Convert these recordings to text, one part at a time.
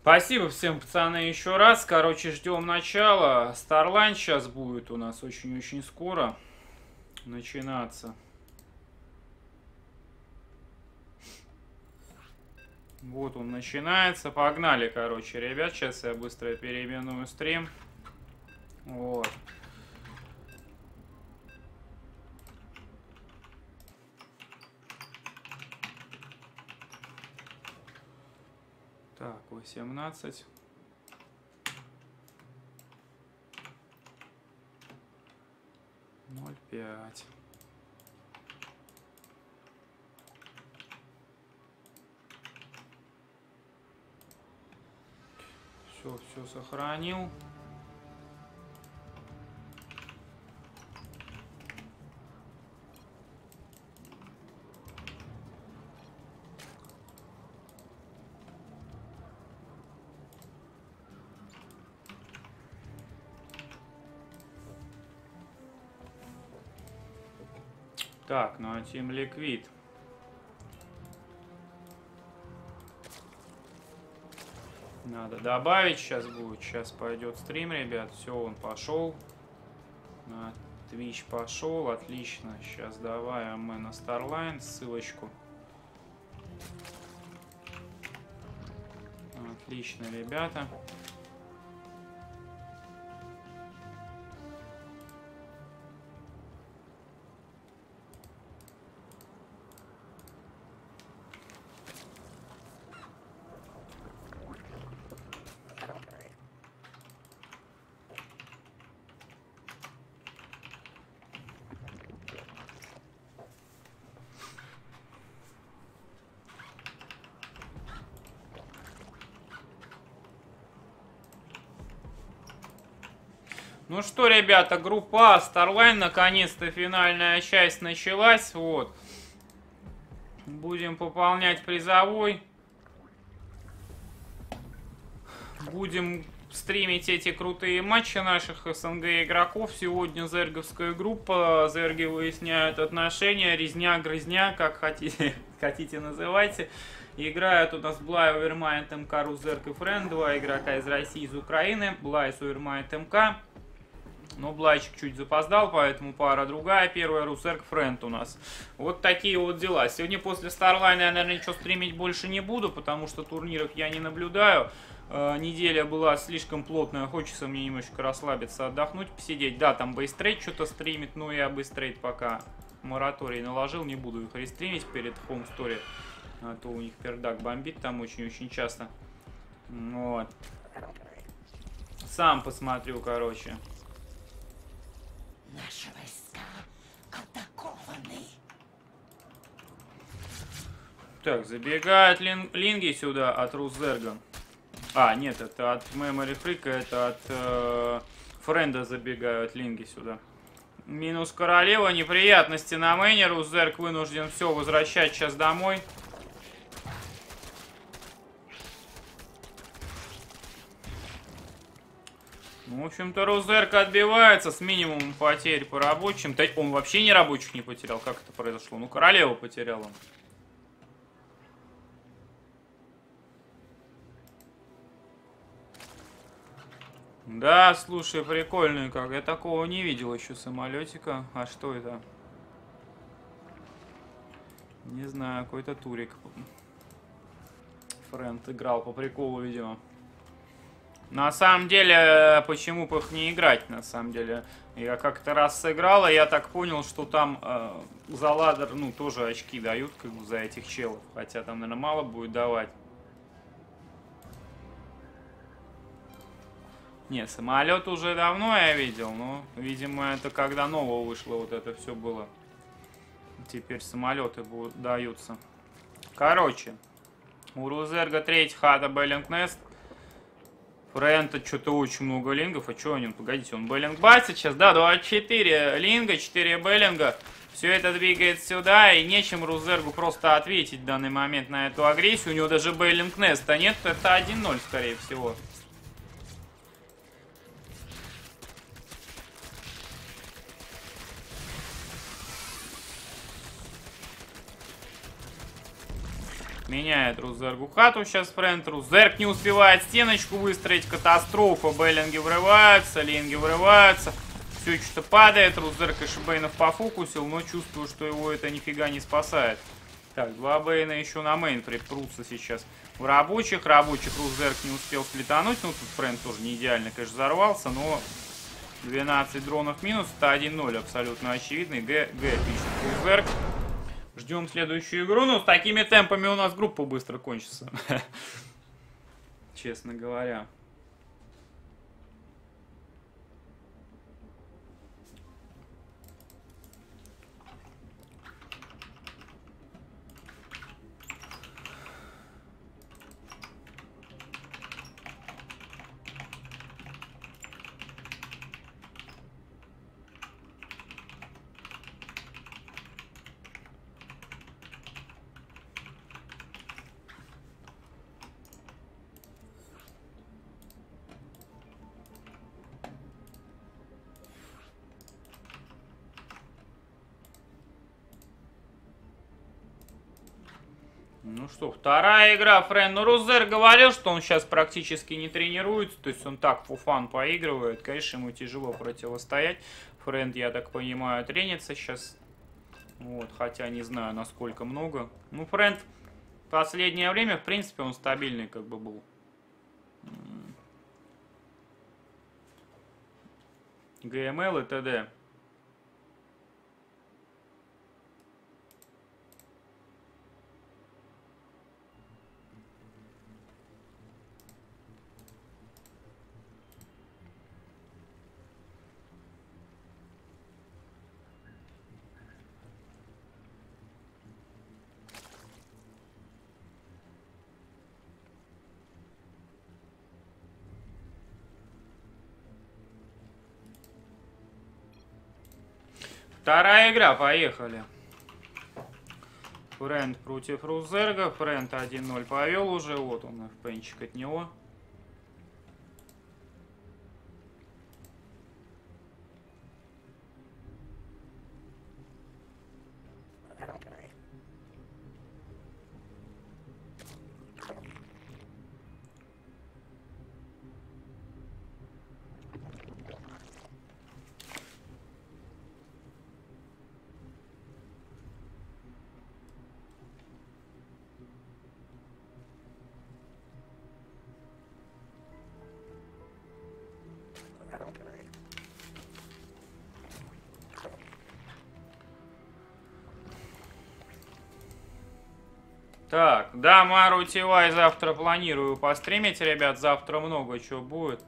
Спасибо всем, пацаны, еще раз. Короче, ждем начала. Starline сейчас будет у нас очень-очень скоро начинаться. Вот он начинается. Погнали, короче, ребят. Сейчас я быстро переименую стрим. Вот. Так, 18. Ноль пять. Все сохранил. Так, ну а Team Liquid. Надо добавить, сейчас будет. Сейчас пойдет стрим, ребят. Все, он пошел. На Twitch пошел, отлично. Сейчас давай мы на Starline ссылочку. Отлично, ребята. Ну что, ребята, группа А, Starline, наконец-то финальная часть началась, вот. Будем пополнять призовой. Будем стримить эти крутые матчи наших СНГ игроков. Сегодня зерговская группа, зерги выясняют отношения, резня-грызня, как хотите называйте. Играют у нас Блай, Овермайнд, МК, Рузерк и Френд, два игрока из России и из Украины. Блай с Овермайнд, МК. Но Блайчик чуть запоздал, поэтому пара другая. Первая Русерк Френд у нас. Вот такие вот дела. Сегодня после Starline я, наверное, ничего стримить больше не буду, потому что турниров я не наблюдаю. Неделя была слишком плотная, хочется мне немножко расслабиться, отдохнуть, посидеть. Да, там Бейстрейт что-то стримит, но я Бейстрейт пока мораторий наложил, не буду их рестримить перед Home Story. А то у них пердак бомбит там очень-очень часто. Вот. Сам посмотрю, короче. Наши войска атакованы. Так, забегают линги сюда от Рузерга. А, нет, это от Memory Freak, это от Френда забегают линги сюда. Минус королева, неприятности на мейне. Рузерг вынужден все возвращать сейчас домой. В общем-то, Рузерк отбивается с минимумом потерь по рабочим. Он вообще не рабочих не потерял. Как это произошло? Ну, королеву потерял он. Да, слушай, прикольный как. Я такого не видел еще самолетика. А что это? Не знаю, какой-то турик. Френд играл по приколу, видимо. На самом деле, почему бы их не играть, на самом деле. Я как-то раз сыграл, и я так понял, что там за ладер, ну, тоже очки дают, как бы, за этих челов. Хотя там, наверное, мало будет давать. Не, самолет уже давно я видел, но, видимо, это когда нового вышло, вот это все было. Теперь самолеты даются. Короче, у Рузерга 3 хата Беллингнест. Френта что-то очень много лингов. А что они? Погодите, он Беллинг байтит сейчас, да, 24 линга, 4 Беллинга. Все это двигает сюда, и нечем Рузергу просто ответить в данный момент на эту агрессию. У него даже Беллингнеста нет, это 1-0, скорее всего. Меняет Рузергу хату сейчас Фрэнд. Рузерг не успевает стеночку выстроить. Катастрофа. Беллинги врываются, линги врываются. Все что-то падает. Рузерг и Шибейнов пофокусил, но чувствую, что его это нифига не спасает. Так, два Бейна еще на мейн припрутся сейчас. В рабочих. Рузерг не успел слетануть. Ну, тут Фрэнд тоже не идеально, конечно, взорвался, но 12 дронов минус. Это 1-0 абсолютно очевидный. Г пишет Рузерг. Ждем следующую игру. Ну, с такими темпами у нас группа быстро кончится. Честно говоря. Ну что, вторая игра, Френ. Ну, Рузер говорил, что он сейчас практически не тренируется. То есть он так фуфан поигрывает. Конечно, ему тяжело противостоять. Френд, я так понимаю, тренится сейчас. Вот, хотя не знаю, насколько много. Ну, Френд в последнее время, в принципе, он стабильный как бы был. ГМЛ и т.д. Вторая игра, поехали. Фрэнд против Рузерга. Фрэнд 1-0 повел уже. Вот он, фпенчик от него. Так, да, Мару Тивай завтра планирую постримить, ребят. Завтра много чего будет.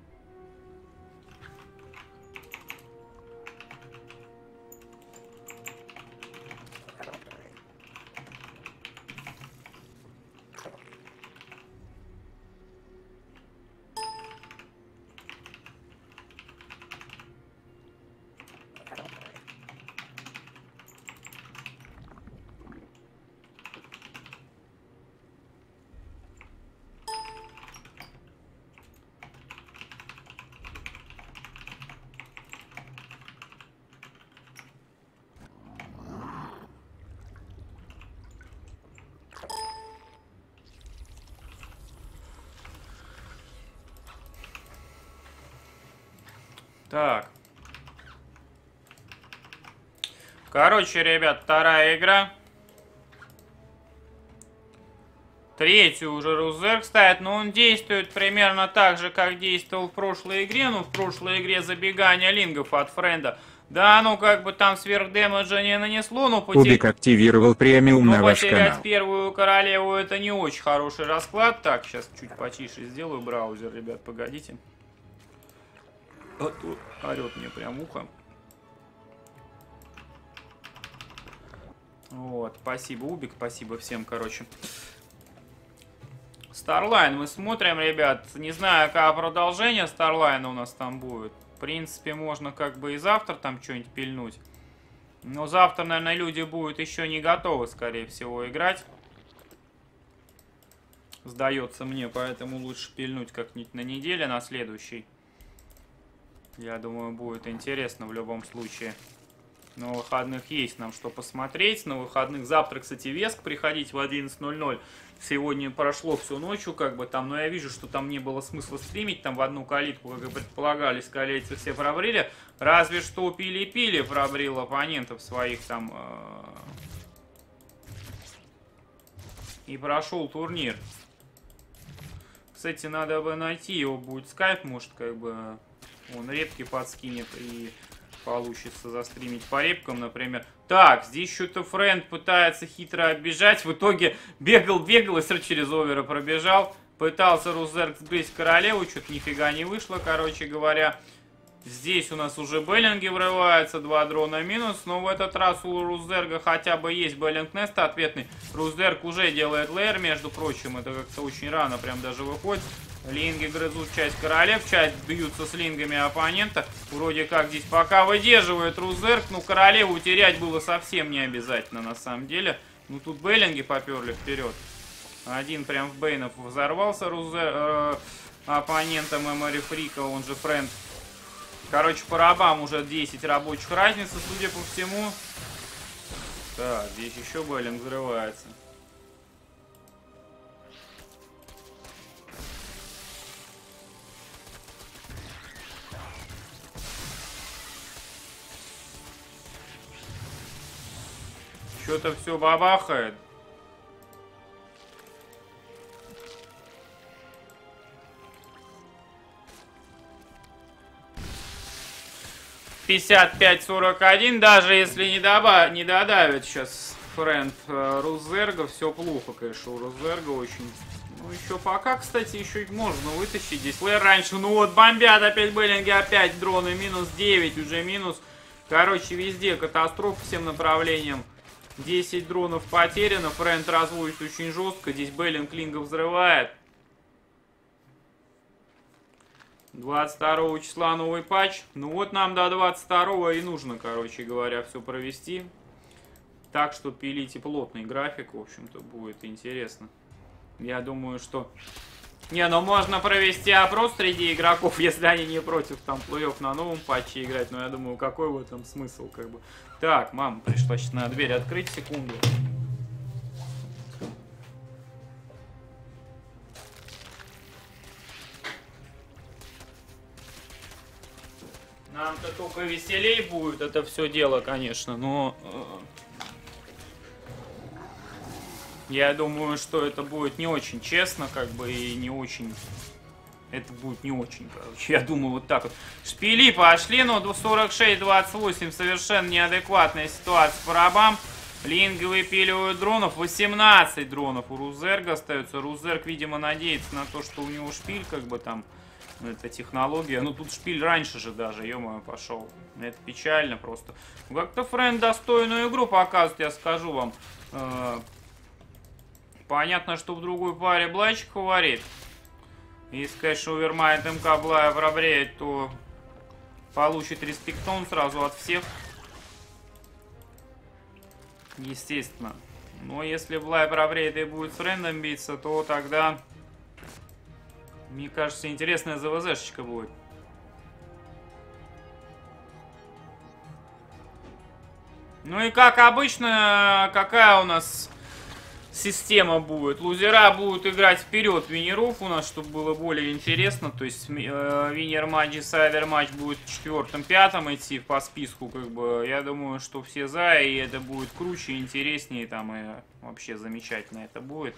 Так. Короче, ребят, вторая игра. Третью уже Рузерг ставит, но он действует примерно так же, как действовал в прошлой игре. Ну, в прошлой игре забегание лингов от Френда. Да, ну как бы там сверхдэмэджа не нанесло, но Кубик активировал премиум на ваш потерять канал. первую королеву это не очень хороший расклад. Так, сейчас чуть потише сделаю браузер, ребят, погодите. Орет мне прям ухо. Вот, спасибо, Убик, спасибо всем, короче. Старлайн мы смотрим, ребят. Не знаю, какое продолжение Старлайна у нас там будет. В принципе, можно как бы и завтра там что-нибудь пильнуть. Но завтра, наверное, люди будут еще не готовы, скорее всего, играть. Сдается мне, поэтому лучше пильнуть как-нибудь на неделе, на следующий. Я думаю, будет интересно в любом случае. На выходных есть нам что посмотреть. На выходных завтра, кстати, Веск приходить в 11:00. Сегодня прошло всю ночью, как бы там, но я вижу, что там не было смысла стримить, там в одну калитку, как и предполагали, скалейцы все пробрили. Разве что Пили-Пили пробрил оппонентов своих там и прошел турнир. Кстати, надо бы найти его, будет скайп, может, как бы он репки подскинет и получится застримить по репкам, например. Так, здесь что-то Фрэнд пытается хитро оббежать. В итоге бегал и сразу через оверы пробежал. Пытался Рузерг сбрить королеву, что-то нифига не вышло, короче говоря. Здесь у нас уже Беллинги врываются, 2 дрона минус. Но в этот раз у Рузерга хотя бы есть Беллинг Нест ответный. Рузерг уже делает лейер, между прочим. Это как-то очень рано прям даже выходит. Линги грызут часть королев, часть бьются с лингами оппонента. Вроде как здесь пока выдерживает Рузерг. Ну, королеву терять было совсем не обязательно на самом деле. Ну, тут Беллинги поперли вперед. Один прям в Бейнов взорвался оппонентом Эмори Фрика, он же Фрэнд. Короче, по рабам уже 10 рабочих разницы, судя по всему. Так, здесь еще Беллинг взрывается. Что-то все бабахает. «55-41», даже если не додавит сейчас Фрэнд Рузерга, все плохо, конечно, у Рузерга очень. Ну, еще пока, кстати, еще можно вытащить здесь лэр раньше. Ну вот, бомбят опять Беллинги, опять дроны, минус 9, уже минус. Короче, везде катастрофа всем направлениям. 10 дронов потеряно, Фрэнд разводит очень жестко, здесь Беллинг Линга взрывает. 22 числа новый патч. Ну вот нам до 22 и нужно, короче говоря, все провести. Так что пилите плотный график, в общем-то, будет интересно. Я думаю, что... Не, ну можно провести опрос среди игроков, если они не против там плей-офф на новом патче играть. Но я думаю, какой в этом смысл, как бы. Так, мама пришла, сейчас надо дверь открыть, секунду. Нам-то только веселей будет это все дело, конечно, но... Я думаю, что это будет не очень честно, как бы, и не очень... Это будет не очень, короче. Я думаю, вот так вот. Шпили пошли, но 46-28, совершенно неадекватная ситуация по рабам. Линги выпиливают дронов, 18 дронов у Рузерга остается. Рузерг, видимо, надеется на то, что у него шпиль, как бы там... Это технология. Ну, тут шпиль раньше же даже, ё-моё, пошел. Это печально просто. Как-то Фрэнд достойную игру показывает, я скажу вам. Понятно, что в другой паре Блайчик фаворит. Если, конечно, Овермайнд МК Блая пробреет, то получит респектон сразу от всех. Естественно. Но если Блай пробреет и будет с Фрэндом биться, то тогда... Мне кажется, интересная ЗВЗшечка будет. Ну и как обычно, какая у нас система будет? Лузера будут играть вперед винеров у нас, чтобы было более интересно. То есть винер матч и сайдер матч будет 4-5 идти по списку. Как бы. Я думаю, что все за, и это будет круче, интереснее там, и вообще замечательно это будет.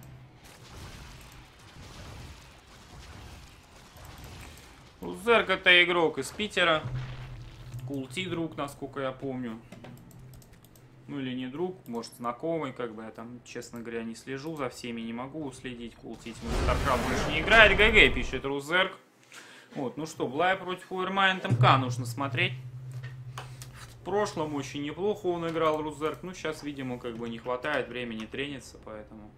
Рузерг это игрок из Питера. Култи друг, насколько я помню. Ну или не друг, может знакомый, как бы я там, честно говоря, не слежу за всеми, не могу уследить. Култи StarCraft больше не играет. ГГ пишет Рузерг. Вот, ну что, Блай против Овермайнд МК нужно смотреть. В прошлом очень неплохо он играл, Рузерг. Ну сейчас, видимо, как бы не хватает времени трениться, поэтому...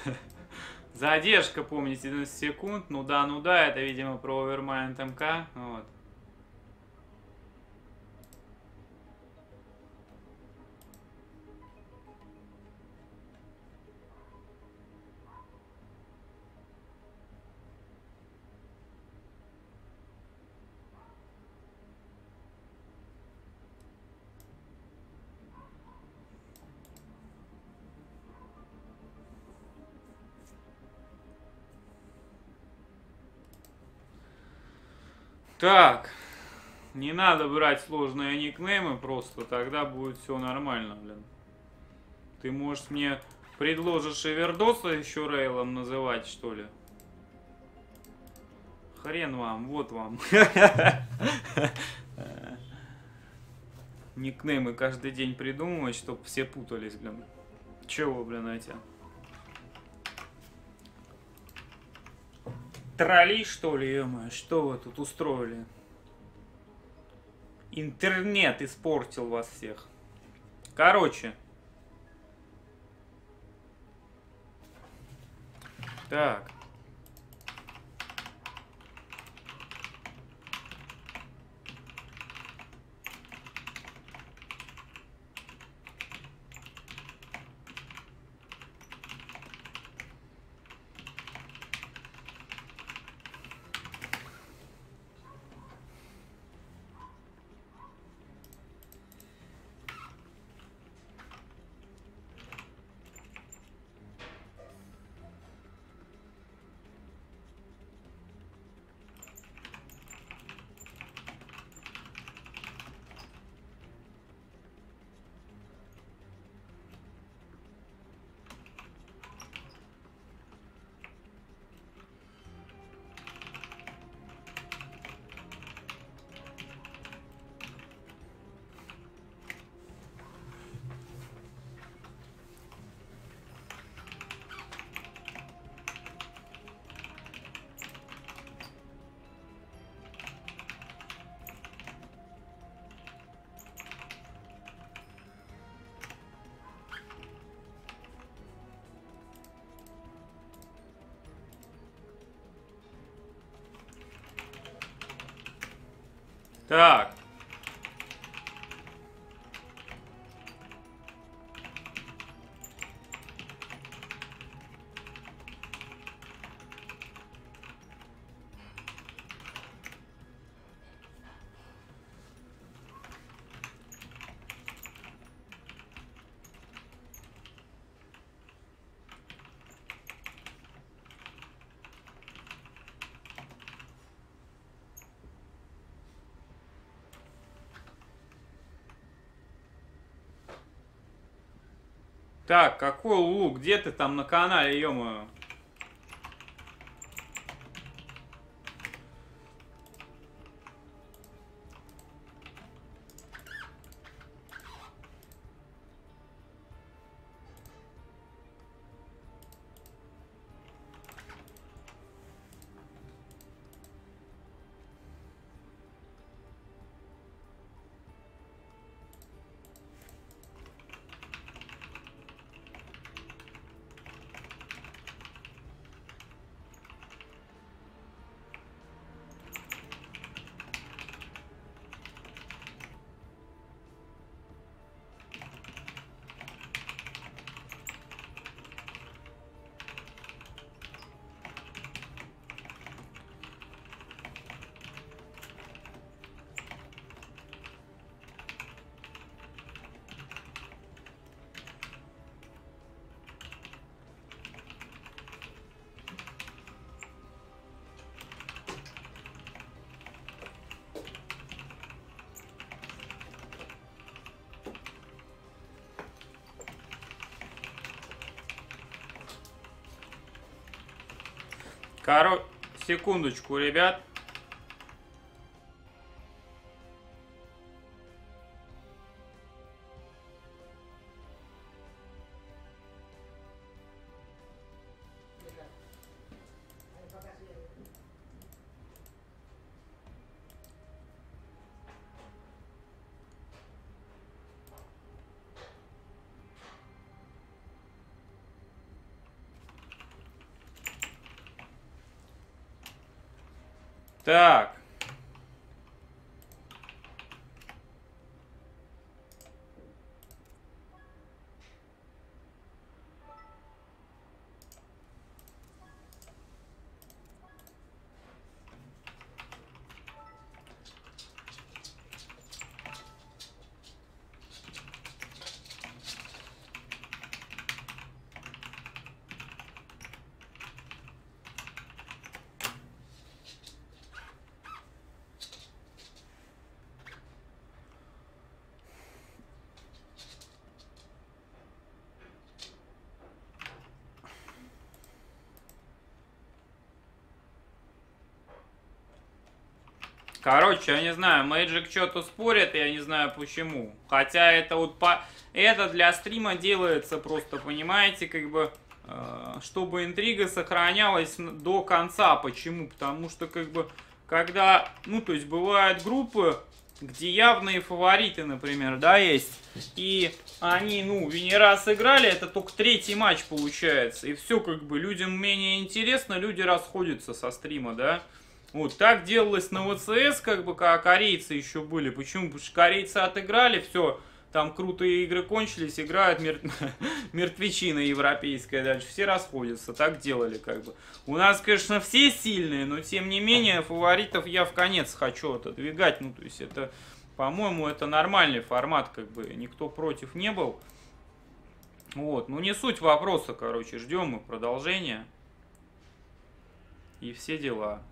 Задержка, помните, 90 секунд. Ну да, это, видимо, про Overmind МК. Вот. Так, не надо брать сложные никнеймы просто, тогда будет все нормально, блин. Ты, может, мне предложишь Эвердоса еще Рейлом называть, что ли? Хрен вам, вот вам. Никнеймы каждый день придумывать, чтобы все путались, блин. Чего, блин, эти? Тролли, что ли, ё-моё? Что вы тут устроили? Интернет испортил вас всех. Короче. Так. Так. Так, какой лук? Где ты там на канале, ё-моё? Секундочку, ребят. Так. Короче, я не знаю, Magic что-то спорит, я не знаю почему. Хотя это вот это для стрима делается просто, понимаете, как бы, чтобы интрига сохранялась до конца. Почему? Потому что, как бы, когда, ну, то есть бывают группы, где явные фавориты, например, да, есть. И они, ну, не раз играли, это только третий матч получается. И все, как бы, людям менее интересно, люди расходятся со стрима, да. Вот так делалось на ВЦС, как бы, когда корейцы еще были. Почему? Потому что корейцы отыграли, все, там крутые игры кончились, играют мертвечина европейская дальше. Все расходятся, так делали, как бы. У нас, конечно, все сильные, но тем не менее фаворитов я в конец хочу отодвигать. Ну, то есть это, по-моему, это нормальный формат, как бы, никто против не был. Вот, ну не суть вопроса, короче, ждем мы продолжения. И все дела.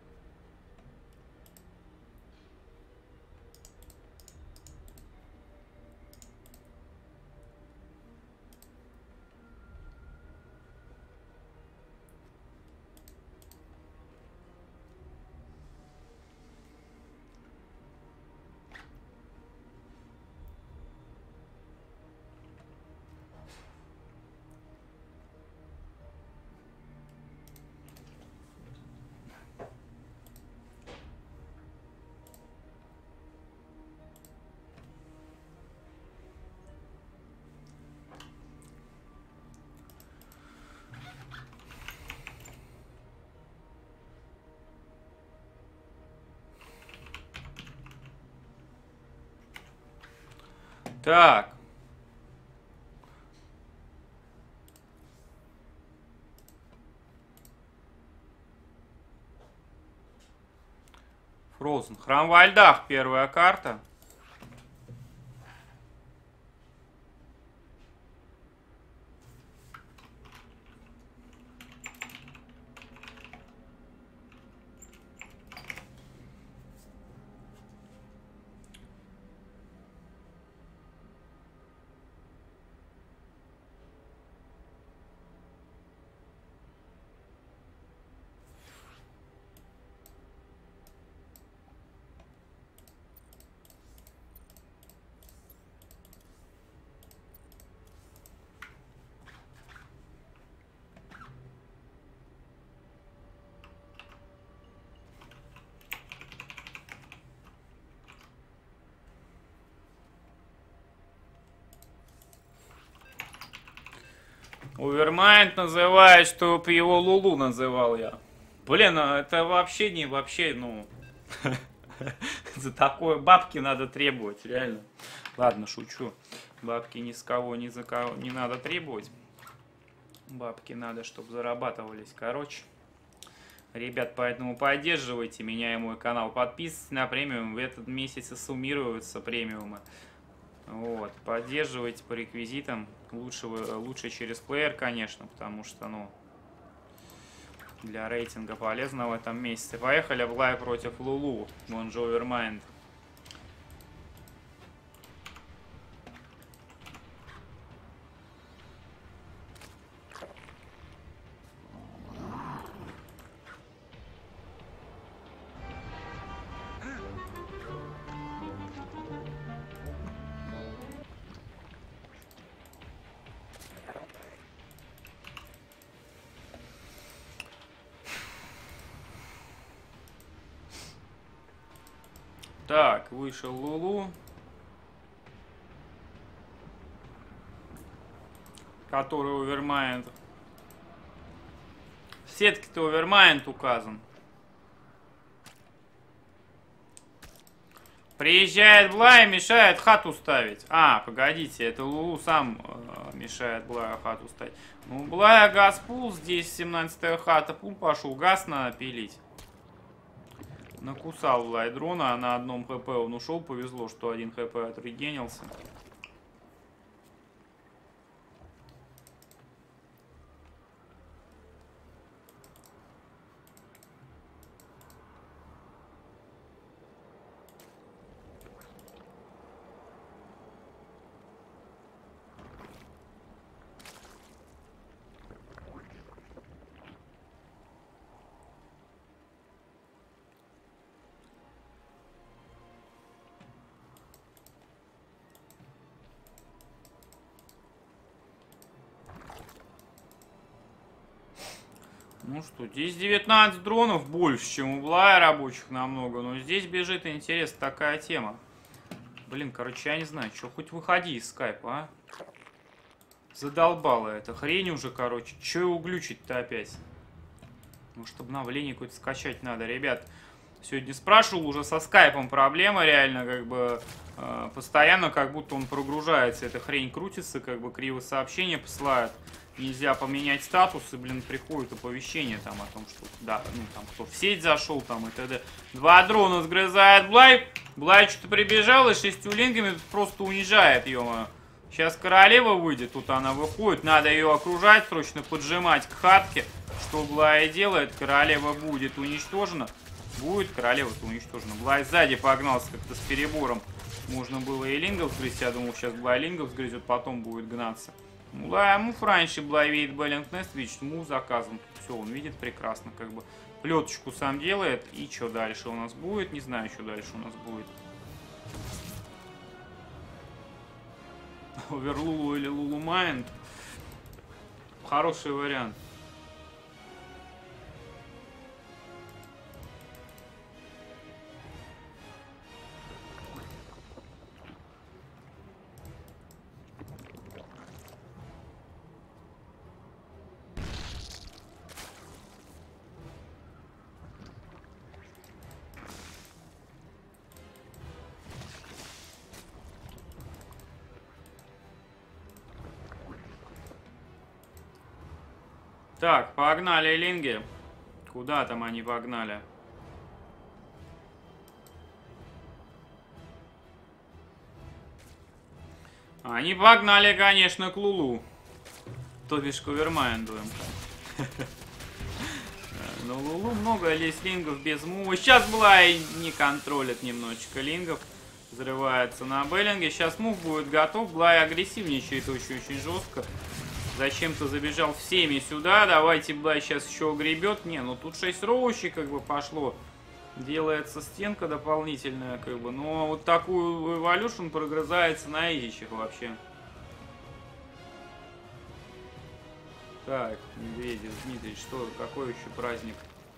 Так. Frozen. Храм во льдах, первая карта. Увермайнд называет, чтоб его Лулу называл я. Блин, это вообще не вообще, ну... За такое бабки надо требовать, реально. Ладно, шучу. Бабки ни с кого, ни за кого не надо требовать. Бабки надо, чтобы зарабатывались. Короче, ребят, поэтому поддерживайте меня и мой канал. Подписывайтесь на премиум. В этот месяц и суммируются премиумы. Вот, поддерживайте по реквизитам. Лучше через плеер, конечно, потому что, ну, для рейтинга полезно в этом месяце. Поехали в лайв против Лулу. Вон же Овермайнд. Так, вышел Лулу, который Овермайнд. В сетке-то Овермайнд указан. Приезжает Блай, мешает хату ставить. А, погодите, это Лулу сам мешает Блаю хату ставить. Ну, Блая газпул, здесь 17-я хата. Пул пошел, газ надо пилить. Накусал Блай дрона, а на одном хп он ушел. Повезло, что один хп отрегенился. Ну что, здесь 19 дронов больше, чем у Блая рабочих намного. Но здесь бежит, интересно, такая тема. Блин, короче, я не знаю, что, хоть выходи из скайпа, а? Задолбала эта хрень уже, короче. Че его глючить-то опять? Может, обновление какое-то скачать надо, ребят. Сегодня спрашивал, уже со скайпом проблема реально, как бы, постоянно как будто он прогружается. Эта хрень крутится, как бы, криво сообщения посылают. Нельзя поменять статус, и, блин, приходит оповещение там о том, что, да, ну, там, кто в сеть зашел, там, и т.д. 2 дрона сгрызает Блай. Блай что-то прибежал и 6 линками просто унижает, ё-моё. Сейчас королева выйдет, тут она выходит, надо ее окружать, срочно поджимать к хатке. Что Блай делает, королева будет уничтожена. Будет королева-то уничтожена. Блай сзади погнался как-то с перебором. Можно было и лингов сгрызть, я думал, сейчас Блай лингов сгрызет, потом будет гнаться. Блай, мув раньше, Блай видит Беллингнест, видит, мув заказан. Все, он видит прекрасно, как бы. Плеточку сам делает, и что дальше у нас будет, не знаю, что дальше у нас будет. Оверлулу или Лулу Майнд. Хороший вариант. Так, погнали линги. Куда там они погнали? Они погнали, конечно, к Лулу. То бишь к Овермайнду. Но Лулу много есть лингов без мува. Сейчас Блай не контролит немножечко лингов. Взрывается на Беллинге. Сейчас мув будет готов. Блай агрессивничает очень жестко. Зачем-то забежал всеми сюда. Давайте Блай сейчас еще гребет. Не, ну тут 6 роущей как бы пошло. Делается стенка дополнительная, как бы. Но вот такую эволюшн прогрызается на изичах вообще. Так, Медведев, Дмитрий, что, какой еще праздник?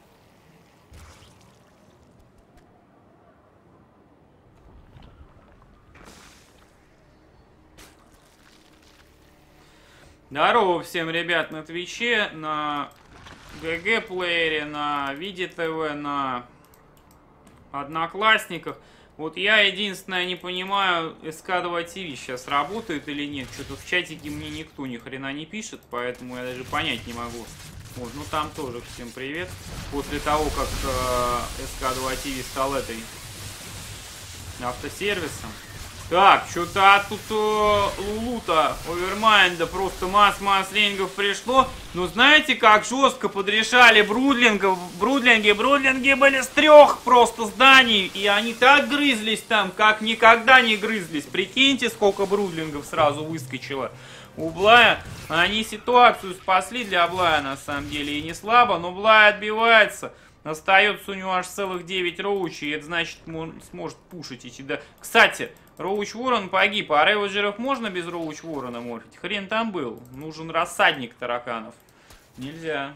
Здорово всем, ребят, на Твиче, на ГГ плеере, на Виде ТВ, на Одноклассниках. Вот я единственное не понимаю, СК2 ТВ сейчас работает или нет. Что-то в чатике мне никто ни хрена не пишет, поэтому я даже понять не могу. Вот, ну там тоже всем привет. После того, как СК2 ТВ стал этой автосервисом. Так, что-то тут Лулута, Овермайнда, просто масс лингов пришло. Но знаете, как жестко подрешали брудлингов. Брудлинги были с 3 просто зданий. И они так грызлись там, как никогда не грызлись. Прикиньте, сколько брудлингов сразу выскочило. У Блая они ситуацию спасли для Блая на самом деле. И не слабо, но Блай отбивается. Остается у него аж целых 9 роучей. Это значит, он сможет пушить эти. Да. Кстати, Роуч Ворон погиб, а реводжеров можно без Роуч Ворона морфить? Хрен там был. Нужен рассадник тараканов. Нельзя.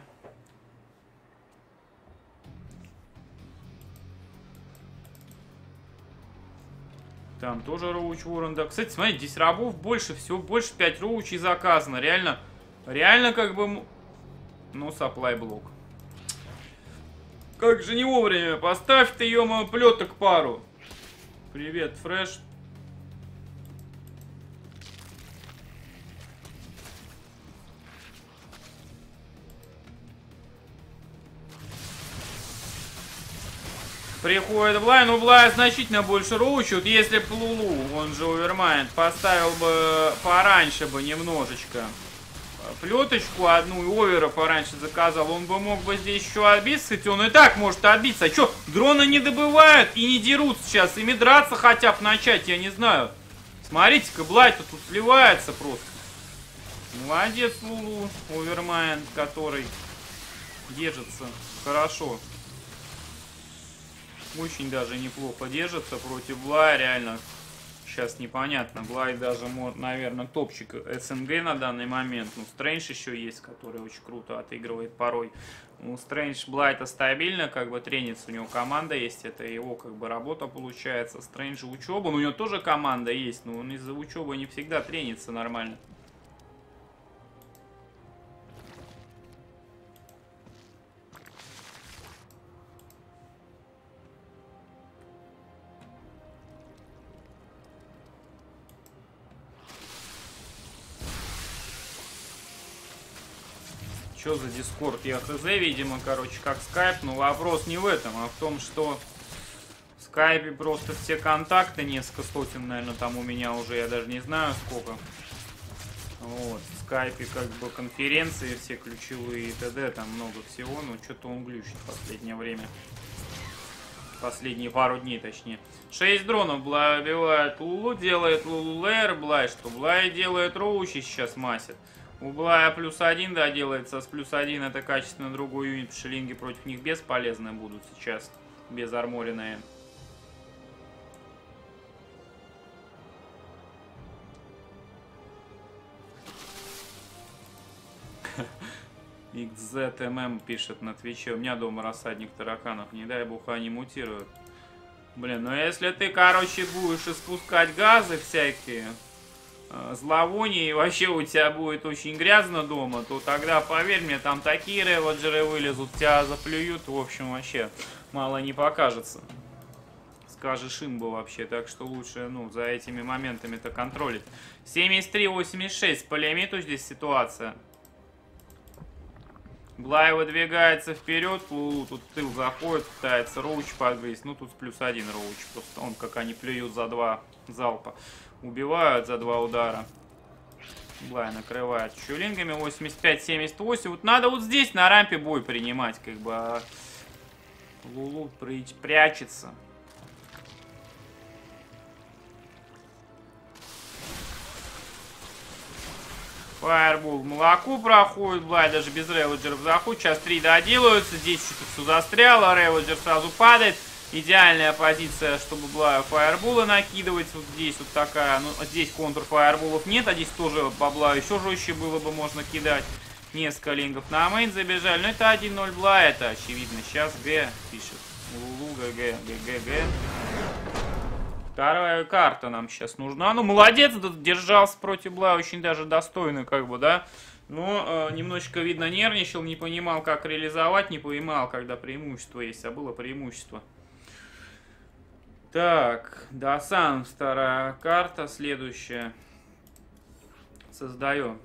Там тоже Роуч Ворон, да. Кстати, смотрите, здесь рабов больше, всего больше 5 роучей заказано. Реально как бы... Ну, саплай блок. Как же не вовремя. Поставь ты, ё-моё, плеток пару. Привет, Фреш. Приходит Блай, ну Блай значительно больше роучит. Если б Лулу, он же Овермайнд, поставил бы пораньше бы немножечко плеточку одну и овера пораньше заказал, он бы мог бы здесь еще отбиться, хоть он и так может отбиться. А что, дроны не добывают и не дерут сейчас, ими драться хотя бы начать, я не знаю. Смотрите-ка, Блай тут сливается просто. Молодец Лулу, Овермайнд, который держится хорошо. Очень даже неплохо держится против Блая, реально. Сейчас непонятно. Блай даже, наверное, топчик СНГ на данный момент. Ну, Стрэндж еще есть, который очень круто отыгрывает порой. Ну, Стрэндж, Блай-то стабильно, как бы тренится. У него команда есть, это его как бы работа получается. Стрэндж учеба, но у него тоже команда есть, но он из-за учебы не всегда тренится нормально. Что за Дискорд? Я хз, видимо, короче, как скайп, но вопрос не в этом, а в том, что в скайпе просто все контакты, несколько сотен, наверное, там у меня уже, я даже не знаю сколько. Вот, в скайпе как бы конференции, все ключевые и т.д., там много всего, но что-то он глючит в последнее время. Последние пару дней, точнее. 6 дронов Блай убивает Лулу, делает Лулу Лэр, Блай, что Блай делает Роучи сейчас масит. У Блая +1, да, делается с +1, это качественно другой юнит, шелинги против них бесполезны будут сейчас, без арморенные. XZMM пишет на Твиче, у меня дома рассадник тараканов, не дай бог они мутируют. Блин, ну если ты, короче, будешь испускать газы всякие, зловоние, и вообще у тебя будет очень грязно дома, то тогда, поверь мне, там такие реводжеры вылезут, тебя заплюют, в общем, вообще мало не покажется. Скажешь имбо вообще, так что лучше, ну, за этими моментами-то контролить. 73-86 по лимиту здесь ситуация. Блай выдвигается вперед, Лулу тут в тыл заходит, пытается роуч подгрызть, ну тут +1 роуч, просто он, как они плюют за 2 залпа. Убивают за 2 удара. Блай накрывает чулингами 85-78. Вот надо вот здесь на рампе бой принимать, как бы. А Лулу прячется. Фаербол молоко проходит. Блай даже без реводжеров заходит. Сейчас 3 доделаются. Здесь что-то все застряло. Реводжер сразу падает. Идеальная позиция, чтобы Блаю фаерболы накидывать. Вот здесь вот такая. Ну, здесь контур фаерболов нет. А здесь тоже по Блаю еще жестче было бы можно кидать. Несколько лингов на мейн забежали. Но это 1-0 Блай. Это очевидно. Сейчас Г пишет. Лулу, ГГ, ГГ. Вторая карта нам сейчас нужна. Ну, молодец, держался против Блая. Очень даже достойно, как бы, да. Но немножечко, видно, нервничал. Не понимал, как реализовать. Не понимал, когда преимущество есть. А было преимущество. Так, Дасан, вторая карта, следующая. Создаю.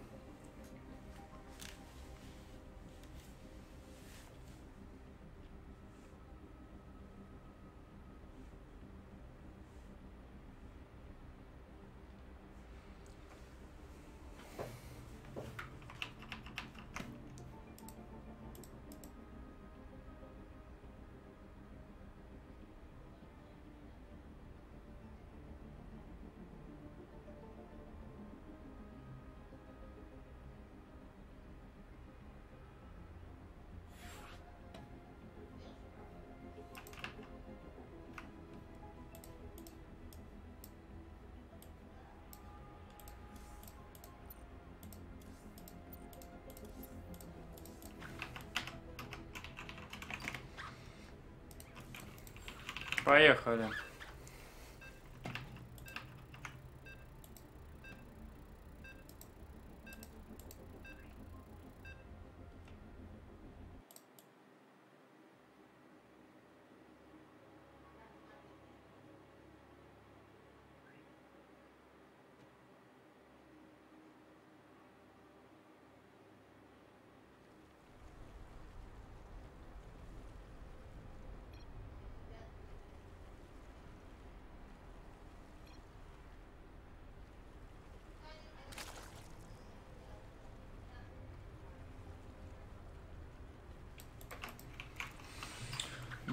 Поехали.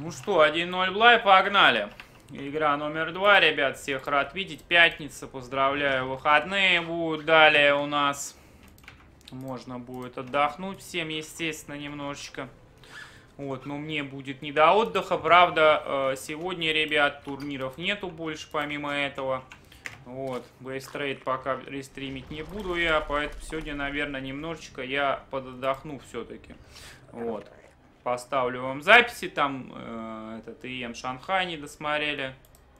Ну что, 1-0 Блай, погнали. Игра номер 2, ребят, всех рад видеть. Пятница, поздравляю, выходные будут. Далее у нас можно будет отдохнуть всем, естественно, немножечко. Вот, но мне будет не до отдыха. Правда, сегодня, ребят, турниров нету больше помимо этого. Вот, Base Trade пока рестримить не буду я, поэтому сегодня, наверное, немножечко я подотдохну все-таки. Вот. Поставлю вам записи, там этот ИМ Шанхай не досмотрели.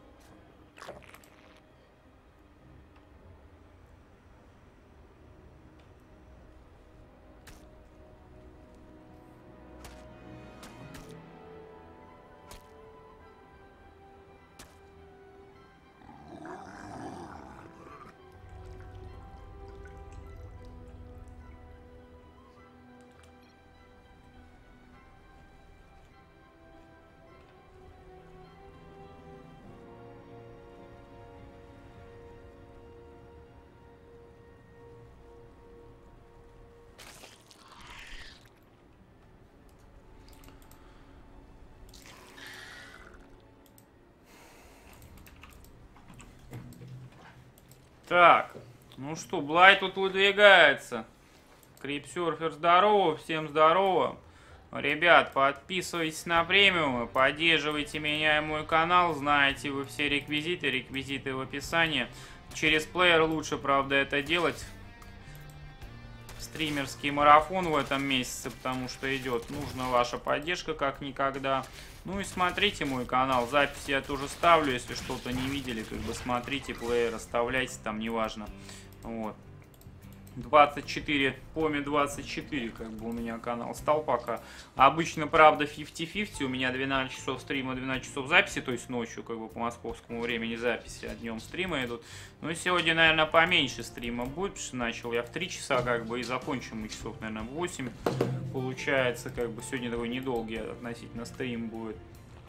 Так, ну что, Блай тут выдвигается. Крипсерфер, здорово, всем здорово. Ребят, подписывайтесь на премиум, поддерживайте меня и мой канал. Знаете вы все реквизиты в описании. Через плеер лучше, правда, это делать. Стримерский марафон в этом месяце, потому что идет. Нужна ваша поддержка как никогда. Ну и смотрите мой канал. Записи я тоже ставлю, если что-то не видели. Как бы смотрите, плеер оставляйте, там неважно. Вот. 24, поми 24, как бы у меня канал стал пока. Обычно, правда, 50-50, у меня 12 часов стрима, 12 часов записи, то есть ночью, как бы по московскому времени записи, а днем стримы идут. Ну и сегодня, наверное, поменьше стрима будет, потому что начал я в 3 часа, как бы, и закончим мы часов, наверное, в 8. Получается, как бы, сегодня такой недолгий относительно стрим будет.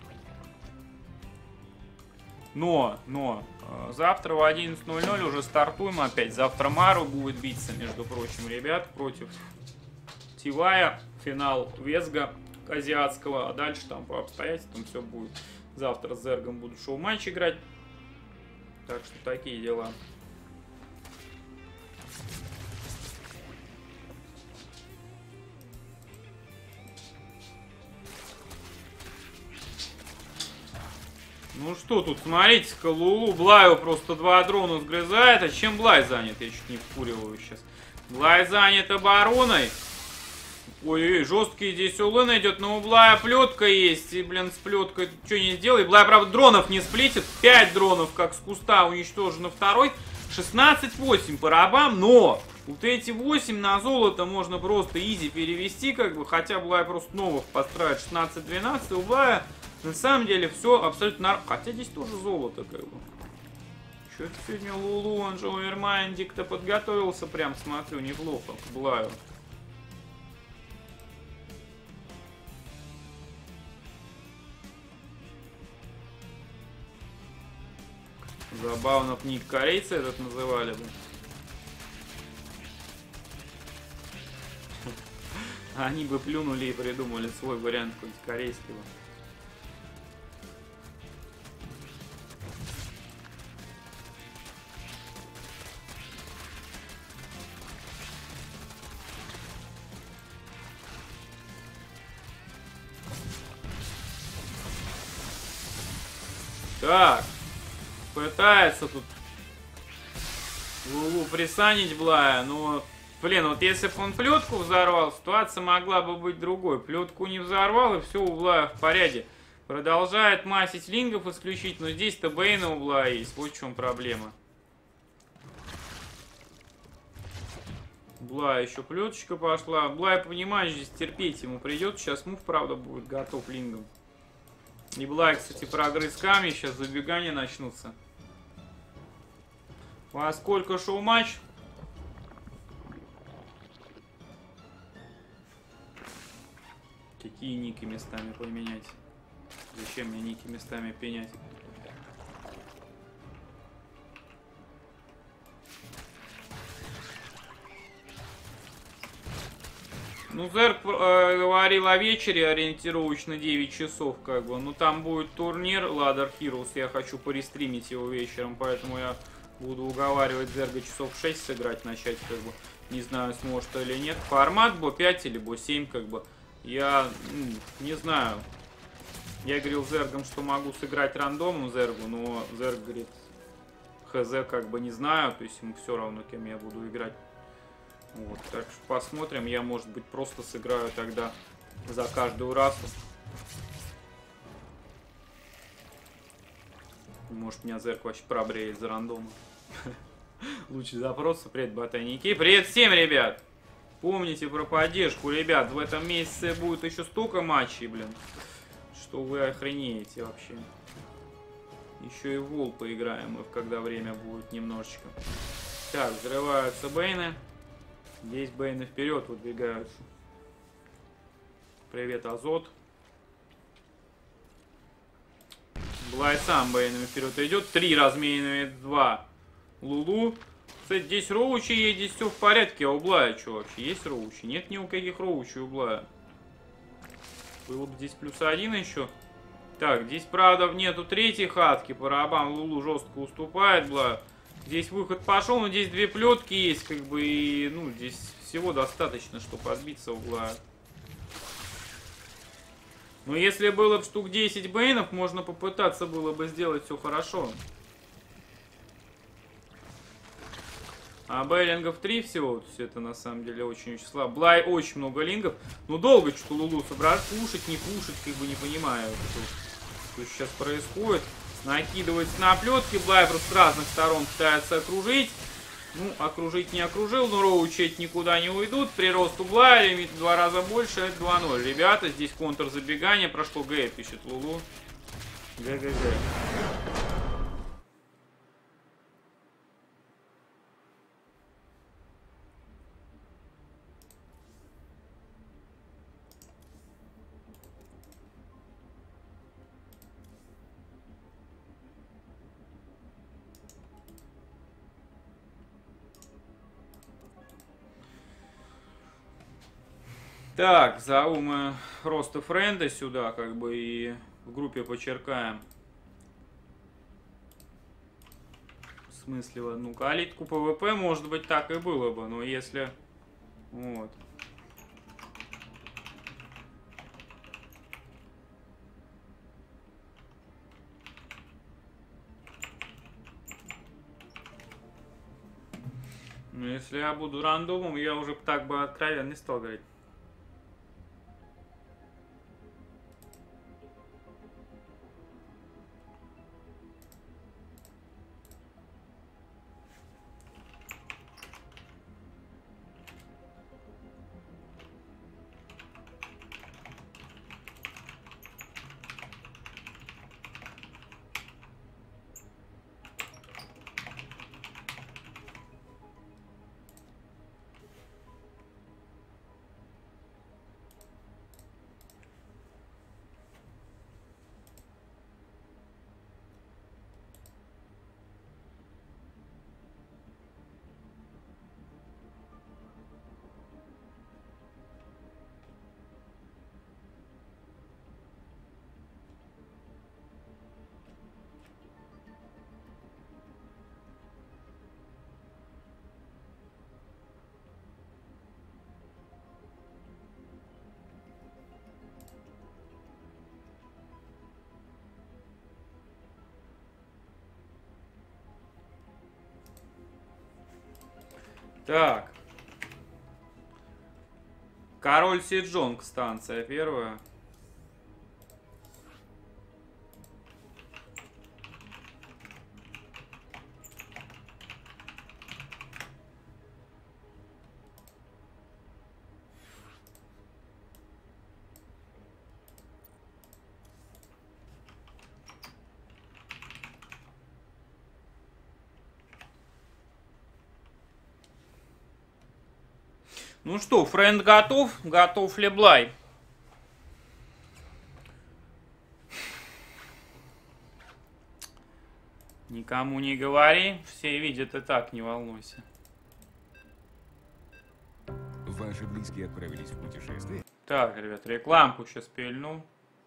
Но, завтра в 11:00 уже стартуем опять. Завтра Мару будет биться, между прочим, ребят, против Тивая. Финал Весга азиатского. А дальше там по обстоятельствам все будет. Завтра с Зергом буду шоу-матч играть. Так что такие дела. Ну что тут, смотрите-ка, Лулу Блаю просто 2 дрона сгрызает. А чем Блай занят? Я чуть не вкуриваю сейчас. Блай занят обороной. Ой-ой, жесткий здесь улын идет, но у Блая плетка есть. И, блин, с плеткой что не сделай. Блай, правда, дронов не сплитит. 5 дронов, как с куста, уничтожено второй. 16-8 по рабам, но вот эти 8 на золото можно просто изи перевести, как бы. Хотя Блай просто новых построит 16-12. У Блая на самом деле все абсолютно нормально. Хотя здесь тоже золото, как бы. Что-то сегодня Лулу, он же Овермайндик-то подготовился, прям смотрю, неплохо к Блаю. Забавно, ник корейцы этот называли бы. Они бы плюнули и придумали свой вариант какой-нибудь корейского. Так, пытается тут Лулу присанить Блая, но, блин, вот если бы он плетку взорвал, ситуация могла бы быть другой. Плетку не взорвал, и все у Блая в порядке. Продолжает масить лингов исключить, но здесь-то Бейна у Блая есть, вот в чем проблема. Блая еще плеточка пошла. Блай, понимаешь, здесь терпеть ему придет. Сейчас мув, правда, будет готов лингом. И Блай, кстати, прогрыз камень, сейчас забегания начнутся. Во сколько шоу-матч? Какие ники местами поменять? Зачем мне ники местами пенять? Ну, Зерк говорил о вечере ориентировочно 9 часов, как бы. Ну, там будет турнир Ladder Heroes, я хочу порестримить его вечером, поэтому я буду уговаривать Зерга часов 6 сыграть, начать, как бы. Не знаю, сможет или нет. Формат бо 5 или бо 7, как бы. Я не знаю. Я говорил Зергом, что могу сыграть рандомом Зергу, но Зерг говорит, хз, как бы не знаю, то есть ему все равно, кем я буду играть. Вот, так что посмотрим, я, может быть, просто сыграю тогда за каждую расу. Может, меня Зерг вообще пробреет за рандомом. Лучший запрос, привет, ботаники. Привет всем, ребят! Помните про поддержку, ребят, в этом месяце будет еще столько матчей, блин, что вы охренеете вообще. Еще и в Вол поиграем, мы, когда время будет немножечко. Так, взрываются Бейны. Здесь Бейны вперед выдвигаются. Привет, Азот. Блай сам Бейнами вперед идет. 3 размененные, 2 Лулу. Кстати, здесь роучи есть, здесь все в порядке. А у Блая что вообще? Есть роучи? Нет ни у каких роучей у Блая. Было бы здесь +1 еще. Так, здесь, правда, нету третьей хатки. По рабам Лулу жестко уступает, Блаю. Здесь выход пошел, но здесь 2 плетки есть, как бы, и, ну, здесь всего достаточно, чтобы отбиться у Блая. Но если было бы штук 10 бейнов, можно попытаться было бы сделать все хорошо. А бейлингов 3 всего, то есть это на самом деле очень слабо. Блай очень много лингов. Но долго что-то Лулу собрать, пушить, не пушить, как бы не понимаю, что сейчас происходит. Накидывается на плетки, Блай просто с разных сторон пытается окружить. Ну, окружить не окружил, но роучи никуда не уйдут. Прирост у Блая, лимит в 2 раза больше, это 2-0. Ребята, здесь контрзабегание, прошло Г, пишет Лулу. ГГГ. Так, зову мы просто френда сюда, как бы, и в группе почеркаем. В смысле, ну, калитку ПВП, может быть, так и было бы, но если... Вот. Ну, если я буду рандомом, я уже так бы откровенно не стал говорить. Так. Король Сиджонг, станция первая. Ну что, френд готов? Готов ли Блай? Никому не говори, все видят и так, не волнуйся. Ваши близкие отправились в путешествие? Так, ребят, рекламку сейчас пильну.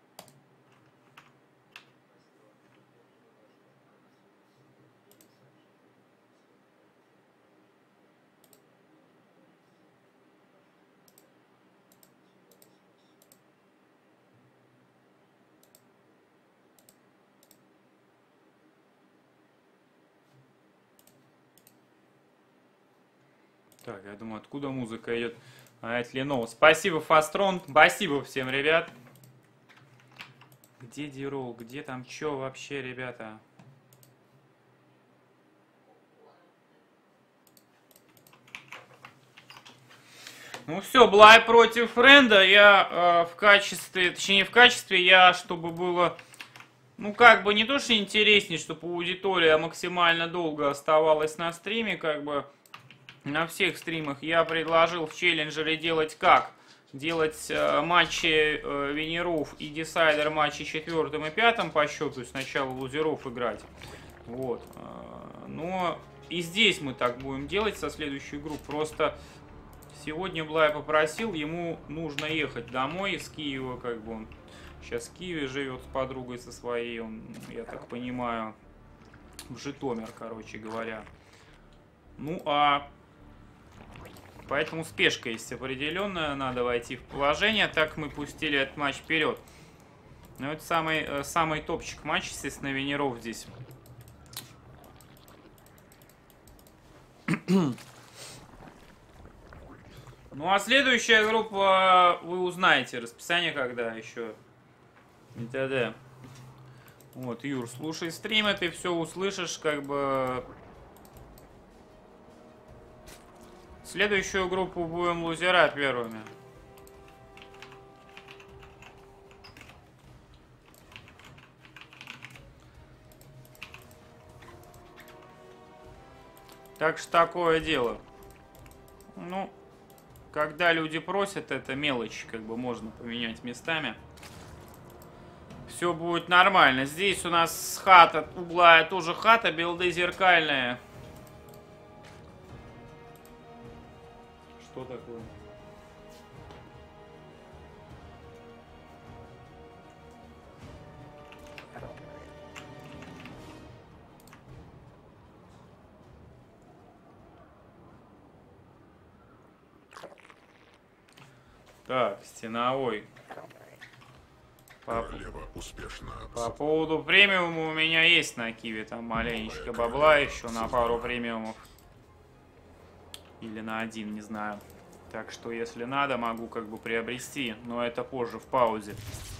Так, я думаю, откуда музыка идет? А это Леново. Спасибо, Фастрон. Спасибо всем, ребят. Где Дирол? Где там что вообще, ребята? Ну все, Блай против Френда. Я в качестве, точнее не в качестве, я, чтобы было, ну как бы не то, что интереснее, чтобы аудитория максимально долго оставалась на стриме, как бы на всех стримах я предложил в челленджере делать как? Делать матчи винеров и десайдер матчи 4 и 5 по счету, то есть сначала лузеров играть. Вот. Но и здесь мы так будем делать со следующей группой. Просто сегодня Блай попросил, ему нужно ехать домой из Киева, как бы он сейчас в Киеве живет с подругой со своей, он, я так понимаю, в Житомир, короче говоря. Ну а поэтому спешка есть определенная, надо войти в положение, так мы пустили этот матч вперед. Ну это самый топчик матч, естественно, винеров здесь. Ну а следующая группа, вы узнаете расписание, когда еще. И т.д. Вот, Юр, слушай стримы, ты все услышишь, как бы. Следующую группу будем лузера первыми. Так что такое дело. Ну, когда люди просят, это мелочь, как бы можно поменять местами. Все будет нормально. Здесь у нас хата, угла тоже хата, билды зеркальные. Что такое? Так, стеновой. По поводу премиума у меня есть на Киеве там маленечко бабла еще на пару премиумов. Или на один, не знаю. Так что, если надо, могу как бы приобрести. Но это позже, в паузе.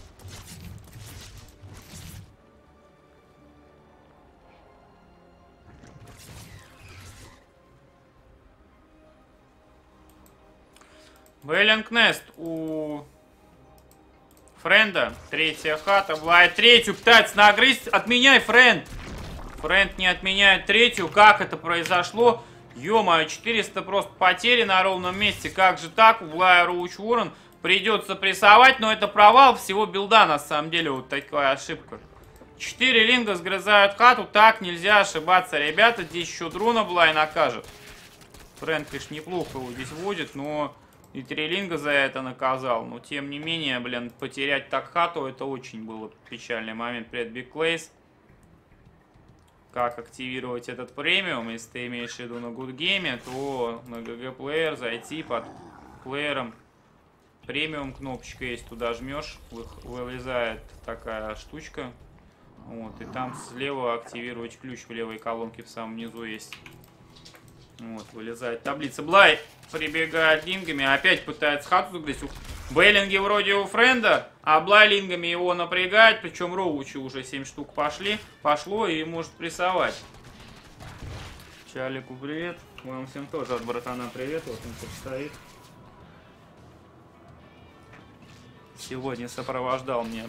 Веллингнест у Френда. Третья хата. Блайд третью пытается нагрызть. Отменяй, Френд. Френд не отменяет третью. Как это произошло? Ё-моё, 400 просто потери на ровном месте. Как же так? У Блая Роуч Уоррен придется прессовать, но это провал всего билда, на самом деле. Вот такая ошибка. 4 линга сгрызают хату. Так нельзя ошибаться, ребята. Здесь еще дрона Блай накажет. Френд, конечно, неплохо его здесь водит, но и 3 линга за это наказал. Но тем не менее, блин, потерять так хату, это очень был печальный момент перед Big Plays. Как активировать этот премиум, если ты имеешь в виду на Good Game, то на GG Player зайти под плеером. Премиум кнопочка есть, туда жмешь, вылезает такая штучка. Вот, и там слева активировать ключ в левой колонке в самом низу есть. Вот, вылезает таблица. Блай прибегает лингами, опять пытается хату загрызть. Бейлинги вроде у Френда, а Блай лингами его напрягает, причем Роучи уже 7 штук пошло и может прессовать. Чалику привет. Вам всем тоже от братана привет, вот он тут стоит. Сегодня сопровождал меня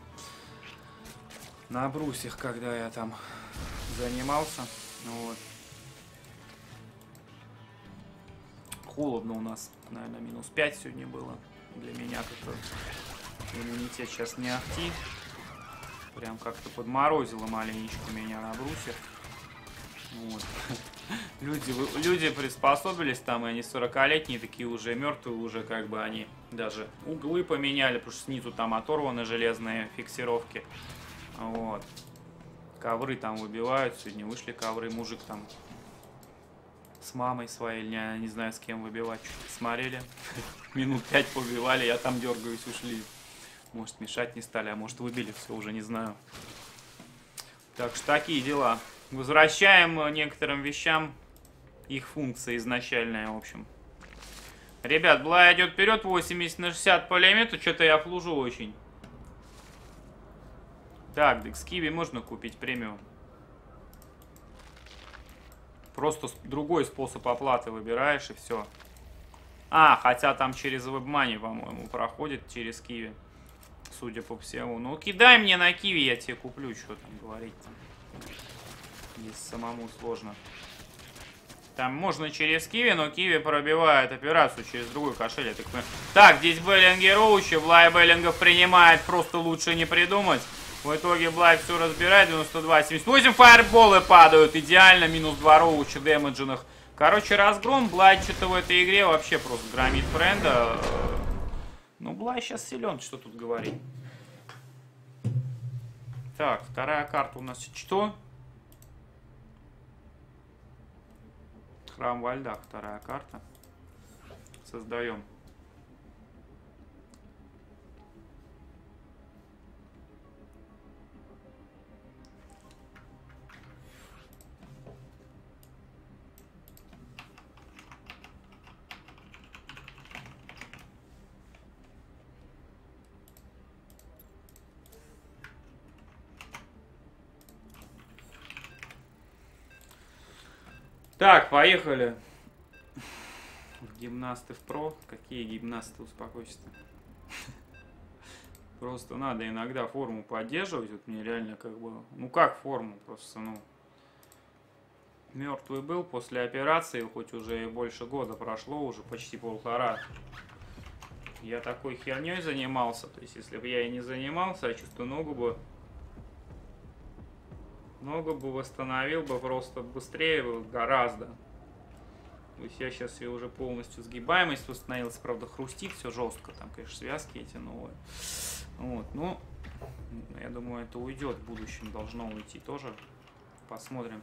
на брусьях, когда я там занимался. Вот. Холодно у нас, наверное, минус 5 сегодня было. Для меня как-то иммунитет сейчас не ахти. Прям как-то подморозило маленечко меня на брусьях. Вот. Люди приспособились там, и они 40-летние, такие уже мертвые, уже как бы они даже углы поменяли, потому что снизу там оторваны железные фиксировки. Вот. Ковры там выбивают, сегодня вышли ковры, мужик там с мамой своей, не знаю с кем выбивать, что-то смотрели. Минут 5 побивали, я там дергаюсь, ушли. Может мешать не стали, а может выбили, все уже не знаю. Так что такие дела. Возвращаем некоторым вещам их функция изначальная, в общем. Ребят, Блай идет вперед, 80/60 по лимиту, что-то я флужу очень. Так, Декскиви можно купить премиум. Просто другой способ оплаты выбираешь и все. А, хотя там через WebMoney, по-моему, проходит через Киви. Судя по всему. Ну, кидай мне на Киви, я тебе куплю, что там говорить-то. Здесь самому сложно. Там можно через Киви, но Киви пробивает операцию через другой кошелек. Так, здесь Беллинги Роучи, Блай Беллингов принимает, просто лучше не придумать. В итоге Блай все разбирает, 92-78, фаерболы падают, идеально, минус 2 Роучи дэмэдженных. Короче, разгром, Блай что-то в этой игре вообще просто громит френда. Ну, Блай сейчас силен, что тут говорить. Так, вторая карта у нас что? Храм во льдах, вторая карта. Создаем. Так, поехали. Гимнасты в про. Какие гимнасты, успокойся-то. Просто надо иногда форму поддерживать. Вот мне реально как бы... Ну как форму? Просто, ну... Мертвый был после операции, хоть уже больше года прошло, уже почти полтора. Я такой херней занимался. То есть, если бы я и не занимался, я чувствую, ногу бы восстановил бы просто быстрее, гораздо. То есть я сейчас ее уже полностью сгибаемость восстановилась, правда хрустит все жестко, там, конечно, связки эти новые. Вот, ну, я думаю, это уйдет в будущем, должно уйти тоже. Посмотрим.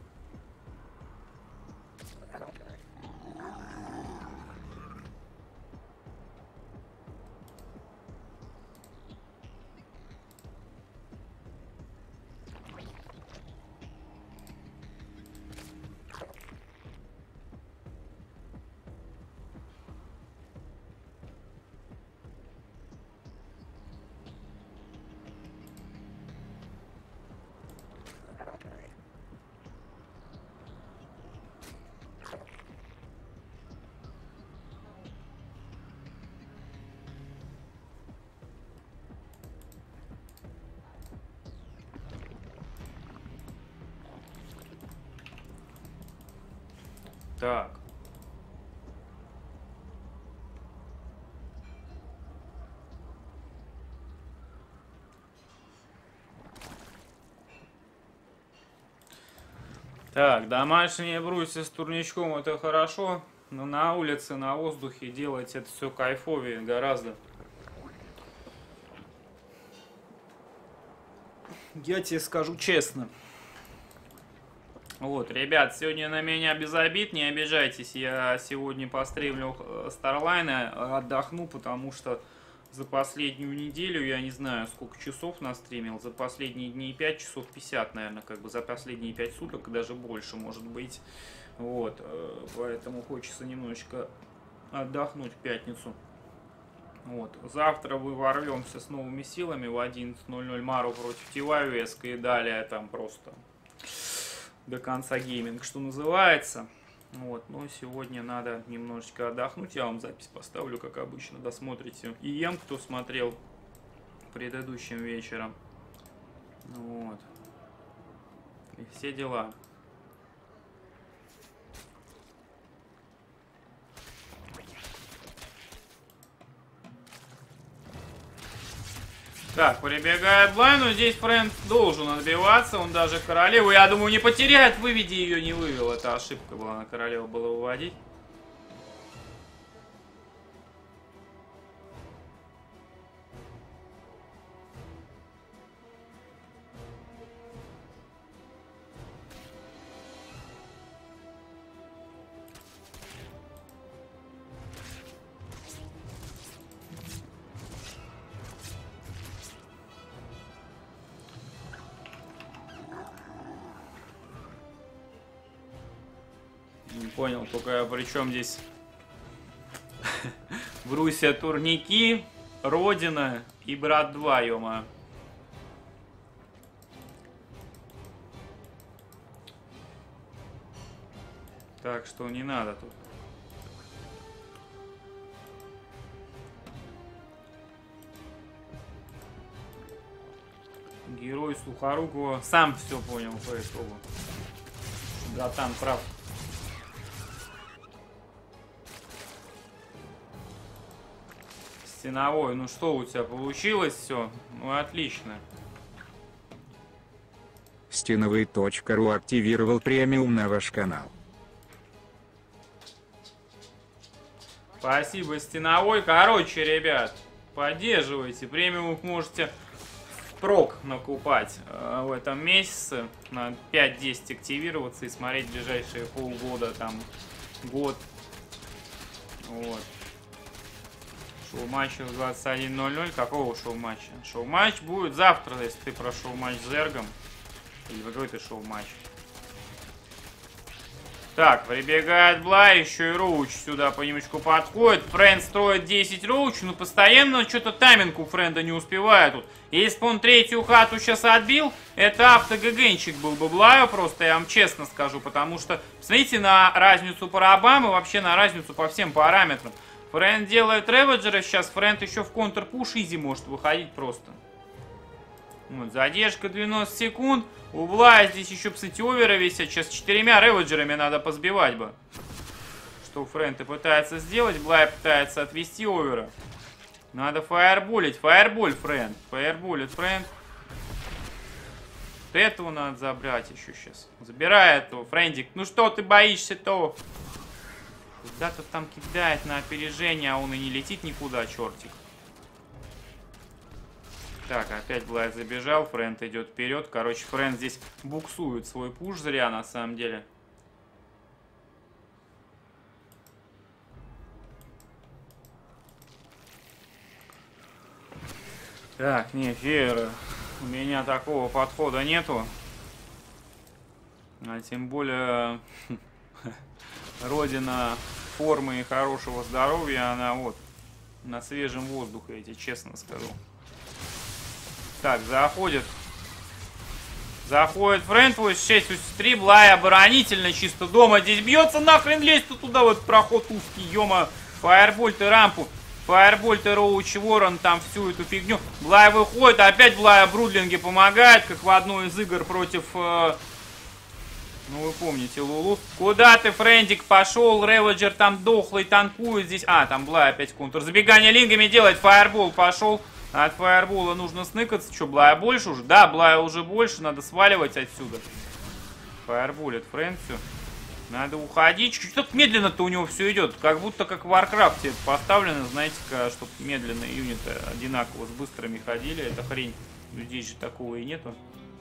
Так. Так, домашние брусья с турничком это хорошо, но на улице, на воздухе делать это все кайфовее гораздо. Я тебе скажу честно. Вот, ребят, сегодня на меня без обид, не обижайтесь, я сегодня постримлю Старлайна, отдохну, потому что за последнюю неделю, я не знаю, сколько часов настримил, за последние дни 5 часов 50, наверное, как бы за последние 5 суток, даже больше, может быть. Вот, поэтому хочется немножечко отдохнуть в пятницу. Вот, завтра мы ворвемся с новыми силами в 11:00 Мару против TYUS и далее там просто... до конца гейминг, что называется. Вот, но сегодня надо немножечко отдохнуть. Я вам запись поставлю, как обычно, досмотрите. И кто смотрел предыдущим вечером. Вот. И все дела. Так, прибегает Блай, но здесь Фрэнд должен отбиваться, он даже королеву, я думаю, не потеряет, выведи ее, не вывел, это ошибка была, на королеву было выводить. Не понял, только при чем здесь Бруссия, турники, Родина и Брат 2, ё-моё. Так что не надо тут. Герой Сухорукова сам все понял по итогу. Гатан прав. Стеновой, ну что у тебя получилось все? Ну отлично. Стеновый.ру активировал премиум на ваш канал. Спасибо, Стеновой. Короче, ребят, поддерживайте. Премиум можете впрок накупать в этом месяце. На 5-10 активироваться и смотреть ближайшие полгода, там, год. Вот. Шоу-матч в 21:00. Какого шоу-матча? Шоу-матч будет завтра, если ты про шоу-матч с Зергом. Или какой ты шоу-матч? Так, прибегает Блай, еще и Роуч сюда понемножку подходит. Фрэнд строит 10 Роуч, но постоянно что-то тайминг у Фрэнда не успевает тут. Если бы он третью хату сейчас отбил, это автогагенчик был бы Блаю, просто я вам честно скажу. Потому что, посмотрите на разницу по рабам и вообще на разницу по всем параметрам. Фрэнд делает реведжера, сейчас Фрэнд еще в контр-пуш изи может выходить просто. Вот, задержка 90 секунд. У Блая здесь еще, кстати, оверы висят. Сейчас 4 реведжерами надо позбивать бы. Что Фрэнд и пытается сделать. Блай пытается отвести овера. Надо фаерболить. Фаерболь Фрэнд. Фаерболит Фрэнд. Вот этого надо забрать еще сейчас. Забирай этого, Фрэндик. Ну что ты боишься-то? Куда-то там кидает на опережение, а он и не летит никуда, чертик. Так, опять Блайт забежал, Фрэнд идет вперед. Короче, Фрэнд здесь буксует свой пуш зря, на самом деле. Так, не, Фейера. У меня такого подхода нету. А тем более... Родина формы и хорошего здоровья, она вот на свежем воздухе, я тебе честно скажу. Так, заходит. Заходит Фрэнд, 86-83, Блай оборонительно, чисто дома здесь бьется, нахрен лезть туда, вот проход узкий, ёма. Фаербольт и рампу. Фаербольт и Роуч Ворон, там всю эту фигню. Блай выходит, опять Блай Брудлинге помогает, как в одной из игр против... Ну, вы помните, Лулу. Куда ты, Фрэндик, пошел? Реведжер там дохлый, танкует здесь. А, там Блай опять контур. Забегание лингами делает. Фаербол пошел. От фаербола нужно сныкаться. Что, Блая больше уже? Да, Блая уже больше. Надо сваливать отсюда. Фаерболит Фрэнд все. Надо уходить. Что-то медленно-то у него все идет. Как будто как в Варкрафте это поставлено. Знаете-ка, чтобы медленные юниты одинаково с быстрыми ходили. Это хрень. Здесь же такого и нету.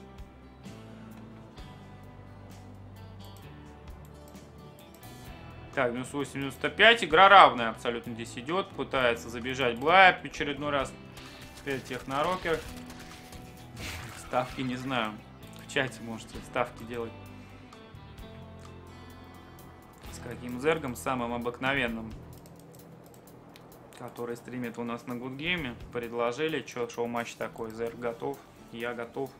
Так, минус 8,95. Игра равная абсолютно здесь идет. Пытается забежать Блай в очередной раз. Теперь технорокер. Ставки не знаю. В чате можете ставки делать. С каким зергом? Самым обыкновенным. Который стримит у нас на Гудгейме. Предложили. Что, шоу-матч такой. Зерг готов. Я готов.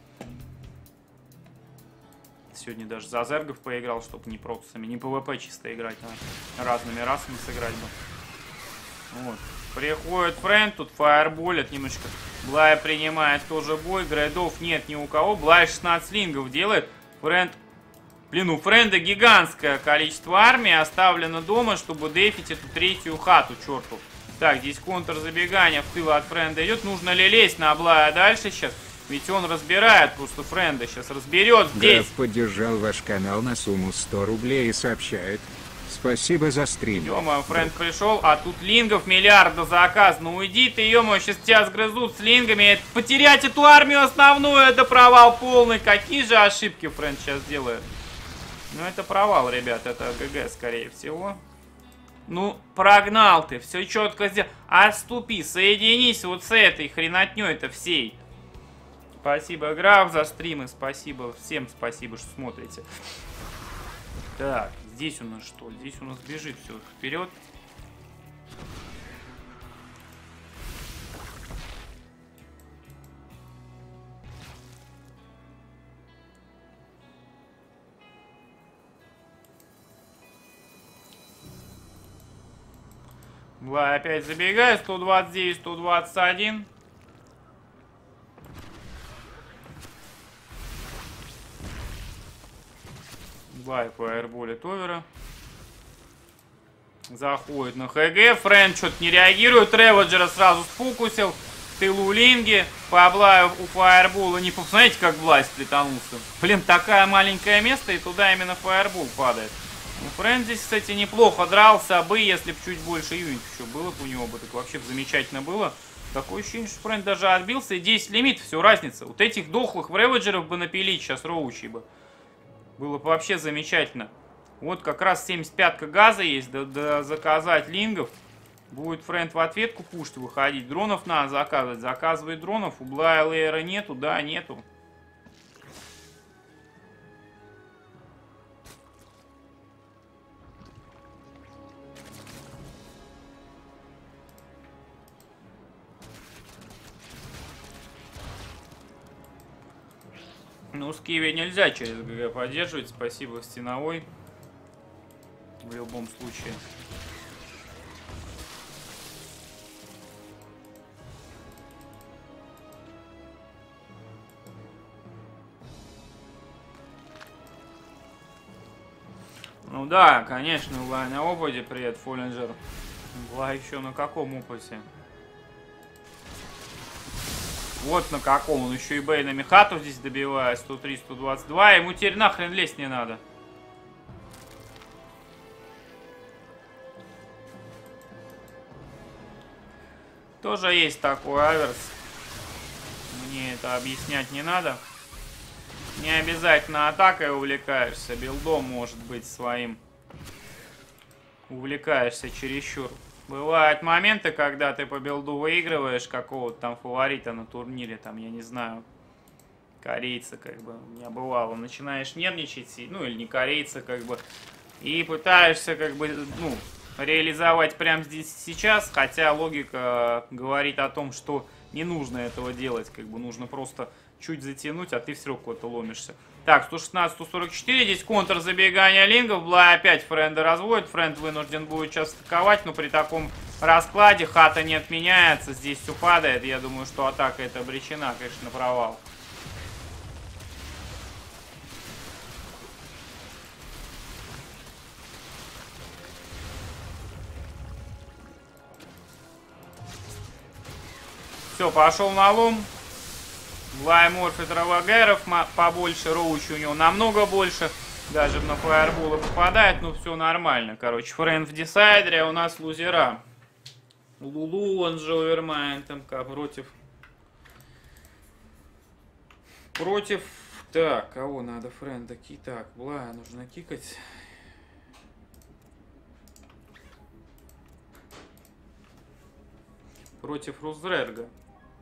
Сегодня даже за зергов поиграл, чтобы не процессами, не ПВП чисто играть, а разными расами сыграть бы. Вот. Приходит Фрэнд, тут фаерболит немножко. Блай принимает тоже бой, грейдов нет ни у кого. Блай 16 лингов делает. Фрэнд... Блин, у Фрэнда гигантское количество армии оставлено дома, чтобы дефить эту третью хату, черту. Так, здесь контрзабегание в тыл от Френда идет. Нужно ли лезть на Блая дальше сейчас? Ведь он разбирает просто Френда. Сейчас разберет здесь. Граф поддержал ваш канал на сумму 100 рублей и сообщает: спасибо за стрим. Ё-моё, Френд пришел, а тут лингов миллиард до заказ. Ну уйди ты, ё-моё, сейчас тебя сгрызут с лингами. Потерять эту армию основную, это провал полный. Какие же ошибки Френд сейчас делает? Ну это провал, ребят, это ГГ скорее всего. Ну, прогнал ты, все четко сделал. Отступи, соединись вот с этой хренотней-то всей. Спасибо, Граф, за стримы, спасибо. Всем спасибо, что смотрите. Так, здесь у нас что? Здесь у нас бежит все вперед. Блай опять забегает. 129, 121. Блай фаерболит овера. Заходит на ХГ. Френд что-то не реагирует. Реводжера сразу сфокусил. В тылу линги. По Блаю у фаербола не... Посмотрите, как Блай сплетанулся. Блин, такое маленькое место, и туда именно фаербол падает. Ну, Френд здесь, кстати, неплохо дрался бы, если бы чуть больше юнит еще было бы у него, бы так вообще замечательно было. Такое ощущение, что Френд даже отбился, и 10 лимит, все, разница. Вот этих дохлых реводжеров бы напилить сейчас роучи бы. Было бы вообще замечательно. Вот как раз 75-ка газа есть, да заказать лингов. Будет Френд в ответку пушить, выходить. Дронов надо заказывать, заказывает дронов. У Блая Лейера нету, да, нету. Ну, с Киви нельзя через ГГ поддерживать. Спасибо, Стеновой. В любом случае. Ну да, конечно, Блай на опыте. Привет, Фоллинджер. Блай еще на каком опыте? Вот на каком. Он еще и Бейнами хату здесь добивает. 103, 122. Ему теперь нахрен лезть не надо. Тоже есть такой аверс. Мне это объяснять не надо. Не обязательно атакой увлекаешься. Билдом может быть своим. Увлекаешься чересчур. Бывают моменты, когда ты по билду выигрываешь какого-то там фаворита на турнире, там, я не знаю, корейца, как бы, у меня бывало. Начинаешь нервничать, ну, или не корейца, как бы, и пытаешься, как бы, ну, реализовать прямо здесь сейчас, хотя логика говорит о том, что не нужно этого делать, как бы, нужно просто чуть затянуть, а ты все равно куда-то ломишься. Так, 116, 144, здесь контрзабегание лингов, Блай опять Френда разводит, Френд вынужден будет сейчас атаковать, но при таком раскладе хата не отменяется, здесь все падает, я думаю, что атака эта обречена, конечно, на провал. Все, пошел на лом. Блай морфит Равагеров побольше, роучи у него намного больше. Даже на фаерболы попадает, но все нормально. Короче, Френд в десайдере, а у нас лузера. Лулу, он же Овермайн, там против... Так, кого надо Френда кикать? Так, Блая нужно кикать. Против Рузрерга.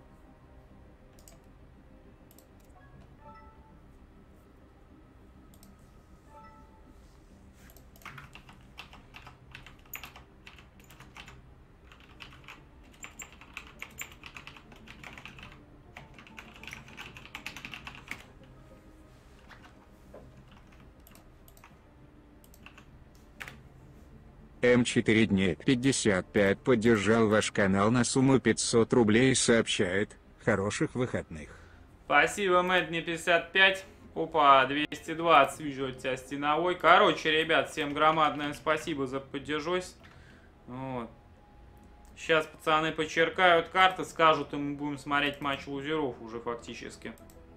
М4 дней 55 поддержал ваш канал на сумму 500 рублей и сообщает: хороших выходных. Спасибо, Мэтт, не 55. Опа, 220, вижу от тебя Стеновой. Короче, ребят, всем громадное спасибо за поддержось. Вот. Сейчас пацаны почеркают карты, скажут, и мы будем смотреть матч лузеров уже фактически.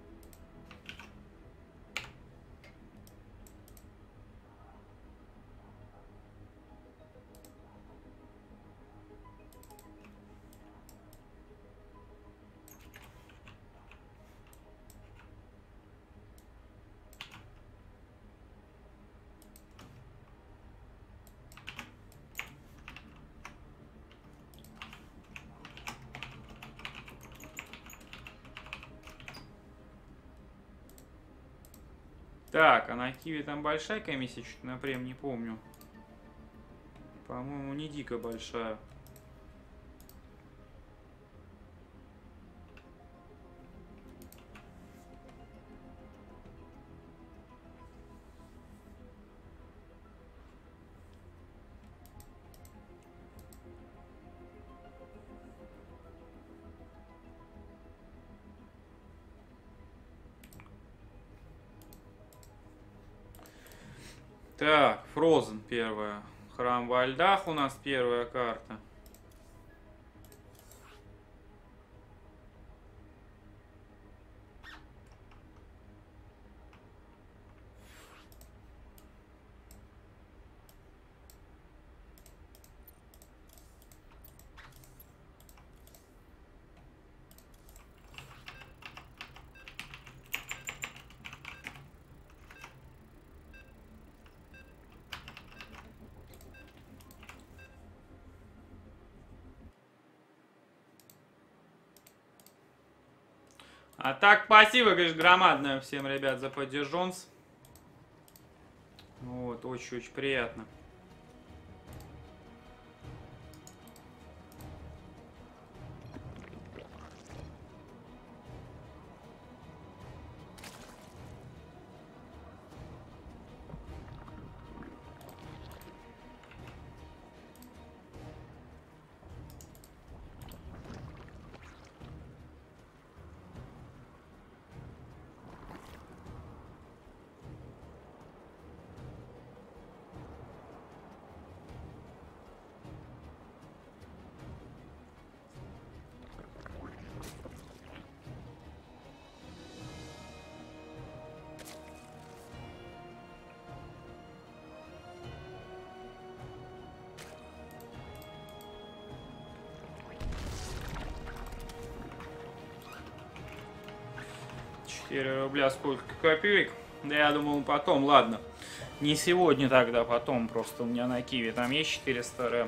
Так, а на Киви там большая комиссия, чуть напрям не помню. По-моему, не дико большая. Так, Frozen первая. Храм во льдах у нас первая карта. А так, спасибо, конечно, громадное всем, ребят, за поддержонс. Вот, очень-очень приятно. Рубля сколько копеек? Да я думал потом, ладно. Не сегодня тогда, потом. Просто у меня на Киви там есть 400 рэм.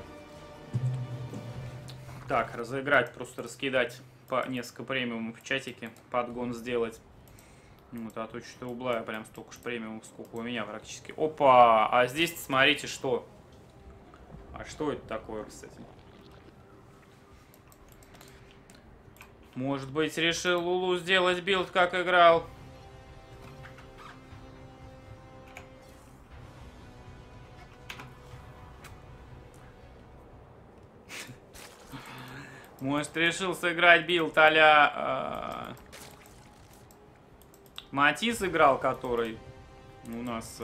Так, разыграть, просто раскидать по несколько премиумов в чатике. Подгон сделать. Вот, а то что убла я прям столько же премиумов, сколько у меня практически. Опа! А здесь смотрите, что. А что это такое, кстати? Может быть, решил Лулу сделать билд, как играл. Может, решил сыграть билд а-ля Матис играл, который у нас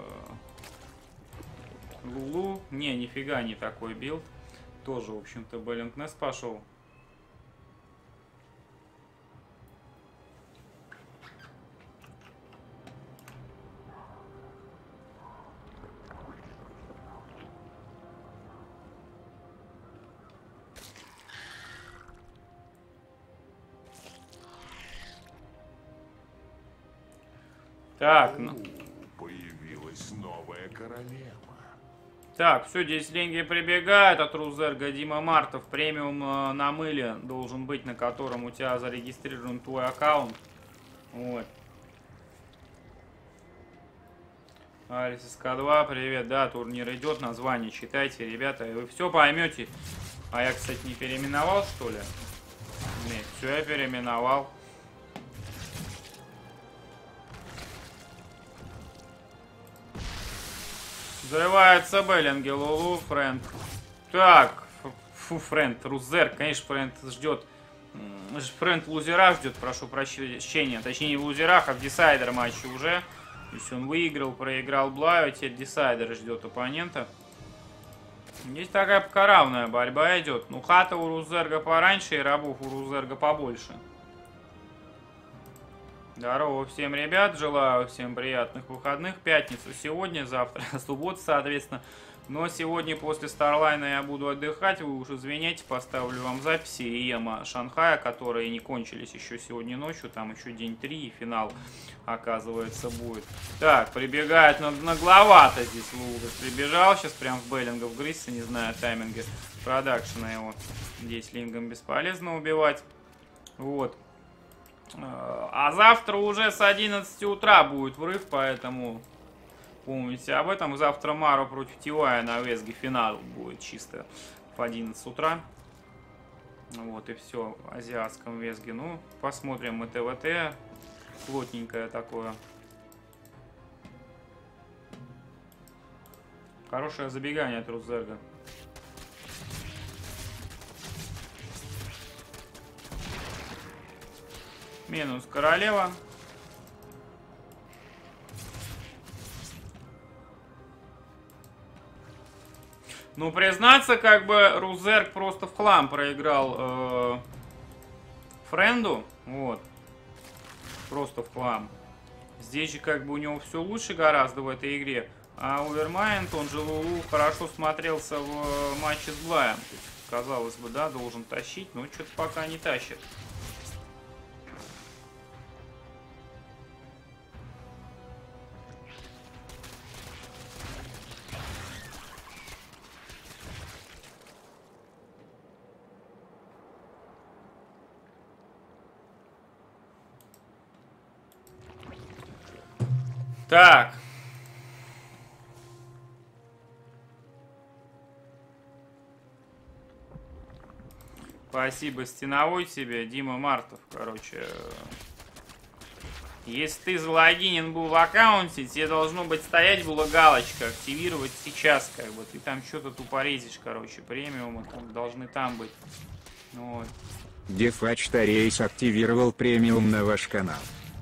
Лулу. Не, нифига не такой билд. Тоже, в общем-то, Беллингнес пошел. Так, ну. Появилась новая королева. Так, все, здесь деньги прибегают от Рузерга. Дима Мартов. Премиум на мыле должен быть, на котором у тебя зарегистрирован твой аккаунт. Вот. Алис СК2, привет. Да, турнир идет, название читайте, ребята, и вы все поймете. А я, кстати, не переименовал, что ли? Нет, все я переименовал. Взрывается Беллинги, Лулу, Фрэнд. Так, фу, Фрэнд, Рузер, конечно, Фрэнд ждет. Фрэнд в лузерах ждет, прошу прощения. Точнее, не в лузерах, а в десайдер матче уже. То есть он выиграл, проиграл Блаю, а теперь десайдер ждет оппонента. Здесь такая пока равная борьба идет. Ну, хата у Рузерга пораньше и рабов у Рузерга побольше. Здорово всем, ребят. Желаю всем приятных выходных. Пятница сегодня, завтра суббота, соответственно. Но сегодня после Старлайна я буду отдыхать. Вы уж извиняйте, поставлю вам записи ЕМа Шанхая, которые не кончились еще сегодня ночью. Там еще день 3 и финал, оказывается, будет. Так, прибегает нагловато здесь Лугас. Прибежал сейчас прям в Беллинга вгрызся, не знаю тайминга продакшена его. Здесь лингом бесполезно убивать. Вот. А завтра уже с 11 утра будет врыв, поэтому помните об этом. Завтра Мару против Тивая на Весге финал будет чисто в 11 утра. Вот и все в азиатском Весге. Ну, посмотрим мы ТВТ. Плотненькое такое. Хорошее забегание от Рузерга. Минус королева. Ну, признаться, как бы Рузерг просто в хлам проиграл Френду. Вот. Просто в хлам. Здесь же как бы у него все лучше гораздо в этой игре. А Овермайнд, он же Лулу, хорошо смотрелся в матче с Блаем. То есть, казалось бы, да, должен тащить, но что-то пока не тащит. Так. Спасибо стеновой тебе, Дима Мартов, короче. Если ты залогинен был в аккаунте, тебе должно быть стоять была галочка активировать сейчас, как бы. Ты там что-то тупорезишь, короче, премиумы там должны там быть. Вот. Дефач Тарейс активировал премиум на ваш канал.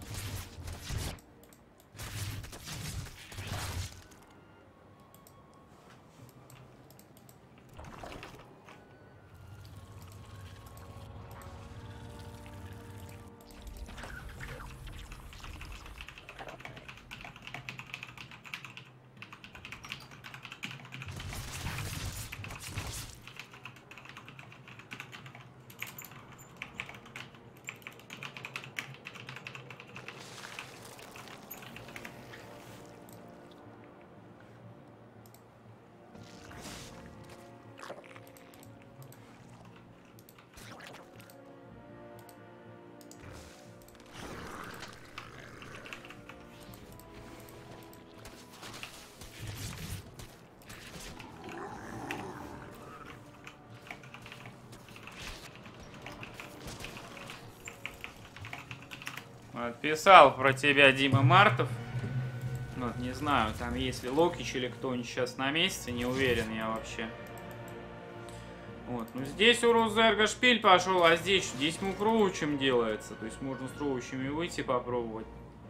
Писал про тебя Дима Мартов. Вот, не знаю, там есть ли Локич или кто-нибудь сейчас на месте, не уверен я вообще. Вот, ну здесь у Рузерга шпиль пошел, а здесь мув роучем делается. То есть можно с роучами выйти попробовать.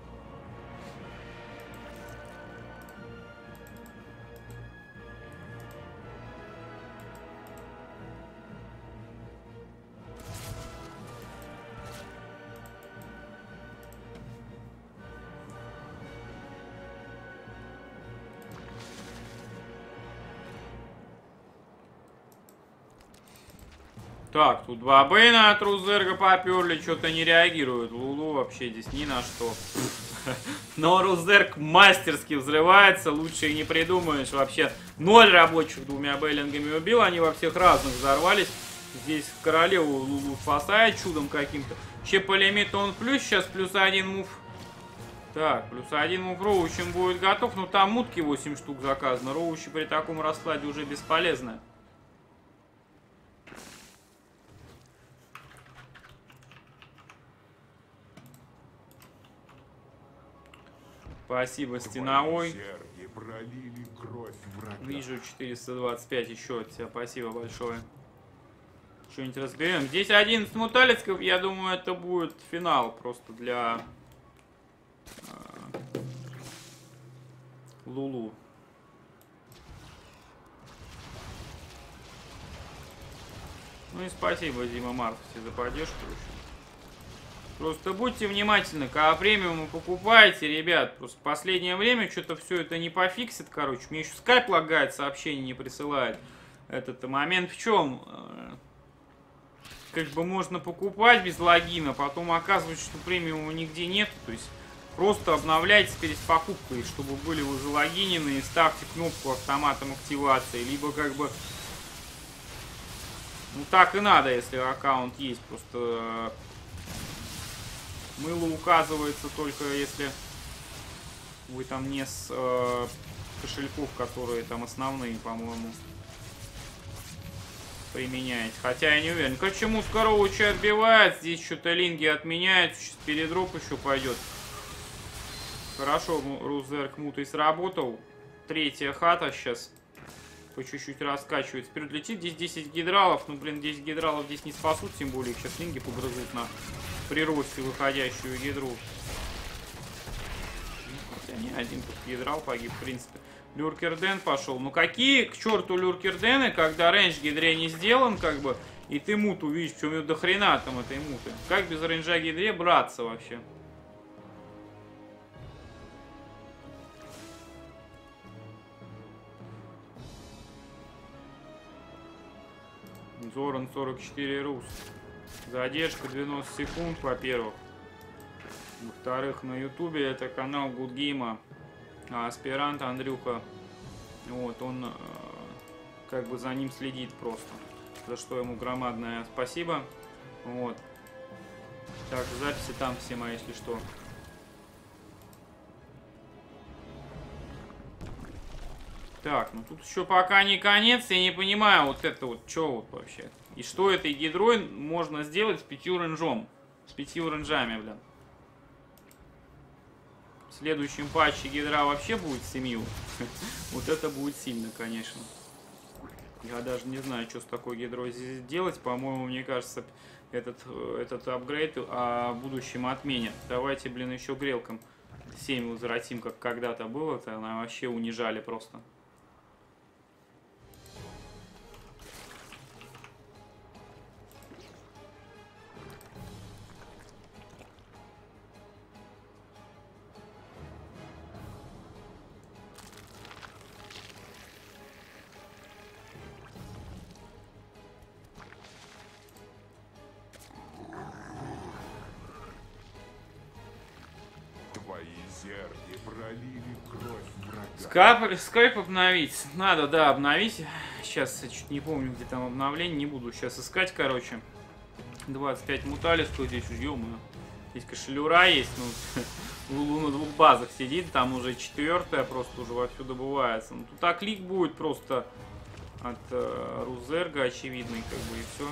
Так, тут два Бэйна от Рузерга поперли, что-то не реагирует. Лулу вообще здесь ни на что. Но Рузерг мастерски взрывается, лучше и не придумаешь. Вообще 0 рабочих двумя Бейлингами убил, они во всех разных взорвались. Здесь королеву Лулу спасает чудом каким-то. Че по лимиту он плюс, сейчас плюс 1 мув. Так, плюс 1 мув роучем будет готов, но там мутки 8 штук заказано. Роучи при таком раскладе уже бесполезны. Спасибо, стеновой. Вижу 425 еще от тебя. Спасибо большое. Что-нибудь разберем. Здесь 11 муталицков. Я думаю, это будет финал просто для Лулу. Ну и спасибо, Дима Марков, тебе за поддержку. Просто будьте внимательны, когда премиумы покупаете, ребят. Просто в последнее время что-то все это не пофиксит, короче. Мне еще скайп лагает, сообщение не присылает. Этот момент в чем? Как бы можно покупать без логина, потом оказывается, что премиума нигде нет. То есть просто обновляйте перед покупкой, чтобы были вы залогинены, и ставьте кнопку автоматом активации. Либо как бы... Ну так и надо, если аккаунт есть. Просто мыло указывается только если вы там не с кошельков, которые там основные, по-моему, применяете. Хотя я не уверен. Короче, Мускаровича отбивает. Здесь что-то линги отменяют. Сейчас передроп еще пойдет. Хорошо, Рузерк мутой сработал. Третья хата сейчас по чуть-чуть раскачивается. Вперед летит. Здесь 10 гидралов. Ну, блин, 10 гидралов здесь не спасут. Тем более их сейчас линги погрызут на приросте выходящую гидру. Хотя не один тут гидрал погиб, в принципе. Люркерден пошел. Ну какие к черту люркердены, когда рейндж гидре не сделан, как бы, и ты муту видишь, причем до хрена там этой муты. Как без рейнджа гидре браться вообще? Зоран 44 рус. Задержка 90 секунд, во-первых. Во-вторых, на ютубе это канал Гудгейма. А аспирант Андрюха, вот, он как бы за ним следит просто. За что ему громадное спасибо. Вот. Так, записи там все мои, если что. Так, ну тут еще пока не конец. Я не понимаю вот это вот, что вот вообще. И что этой гидрой можно сделать с 5 рейнджом. С 5 рейнджами, блин. В следующем патче гидра вообще будет 7. Вот это будет сильно, конечно. Я даже не знаю, что с такой гидрой здесь делать. По-моему, мне кажется, этот апгрейд в будущем отменят. Давайте, блин, еще грелкам 7 возвратим, как когда-то было. Это она вообще унижали просто. Твои зерги пролили кровь врага. Скайп обновить. Надо, да, обновить. Сейчас я чуть не помню, где там обновление. Не буду сейчас искать, короче. 25 муталис, кто здесь уже, ё-моё. Здесь кошелюра есть, ну, Лулу на 2 базах сидит, там уже 4-я просто уже вовсю добывается. Ну, тут оклик будет просто от Рузерга очевидный, как бы, и все.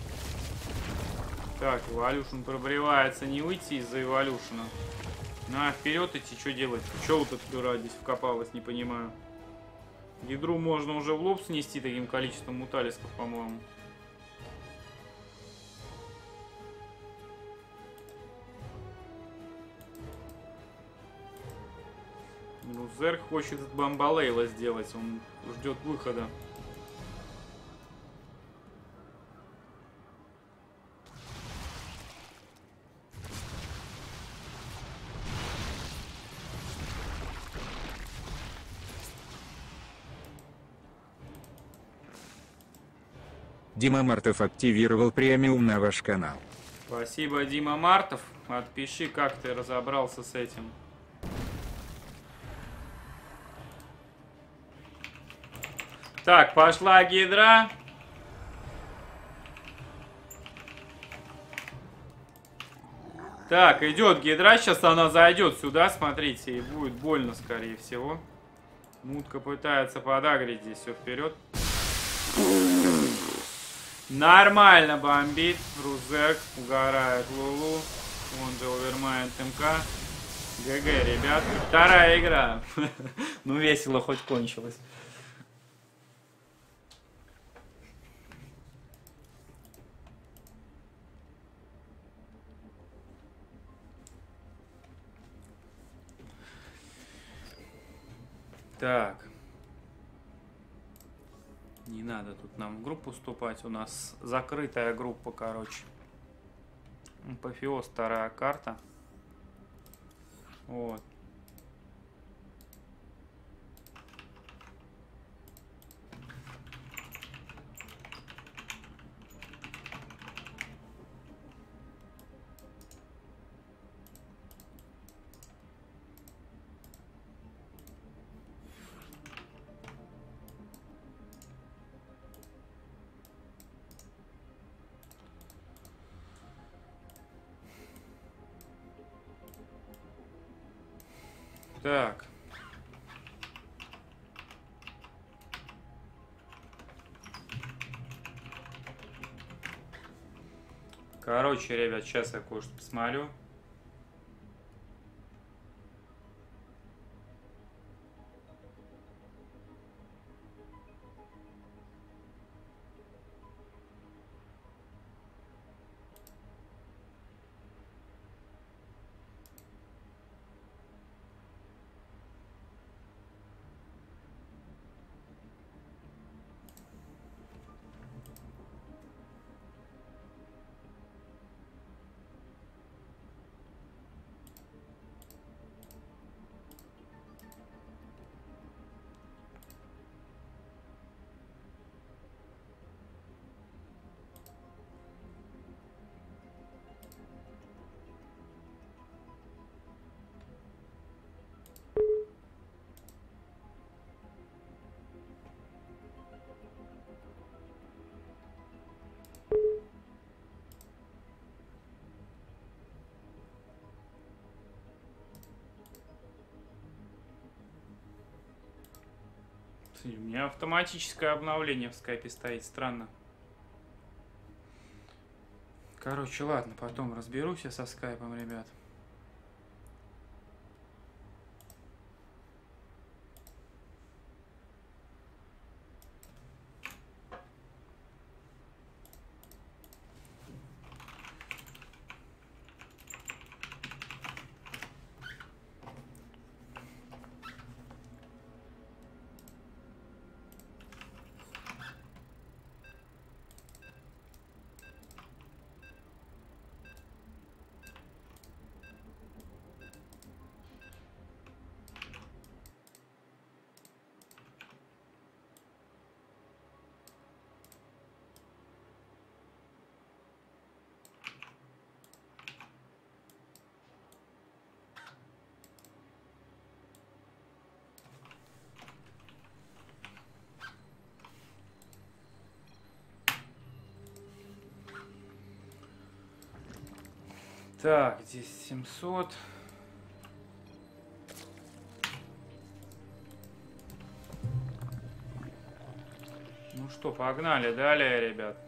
Так, Эволюшн пробревается, не выйти из-за Эволюшна. На, вперед идти, что делать? Че вот эта дыра здесь вкопалась, не понимаю. Ядру можно уже в лоб снести таким количеством муталисков, по-моему. Ну, Зерк хочет Бамбалейла сделать, он ждет выхода. Дима Мартов активировал премиум на ваш канал. Спасибо, Дима Мартов. Отпиши, как ты разобрался с этим. Так, пошла гидра. Так, идет гидра. Сейчас она зайдет сюда, смотрите, и будет больно, скорее всего. Мутка пытается подагрить здесь все вперед. Нормально бомбит. Рузерк угорает Лулу. Он же овермайнд МК. ГГ, ребят. Вторая игра. Ну, весело хоть кончилось. Так. Не надо тут нам в группу вступать. У нас закрытая группа, короче. Апофеоз, вторая карта. Вот. Так. Короче, ребят, сейчас я кое-что посмотрю. У меня автоматическое обновление в скайпе стоит, странно. Короче, ладно, потом разберусь я со скайпом, ребят. Так, здесь 700. Ну что, погнали далее, ребят.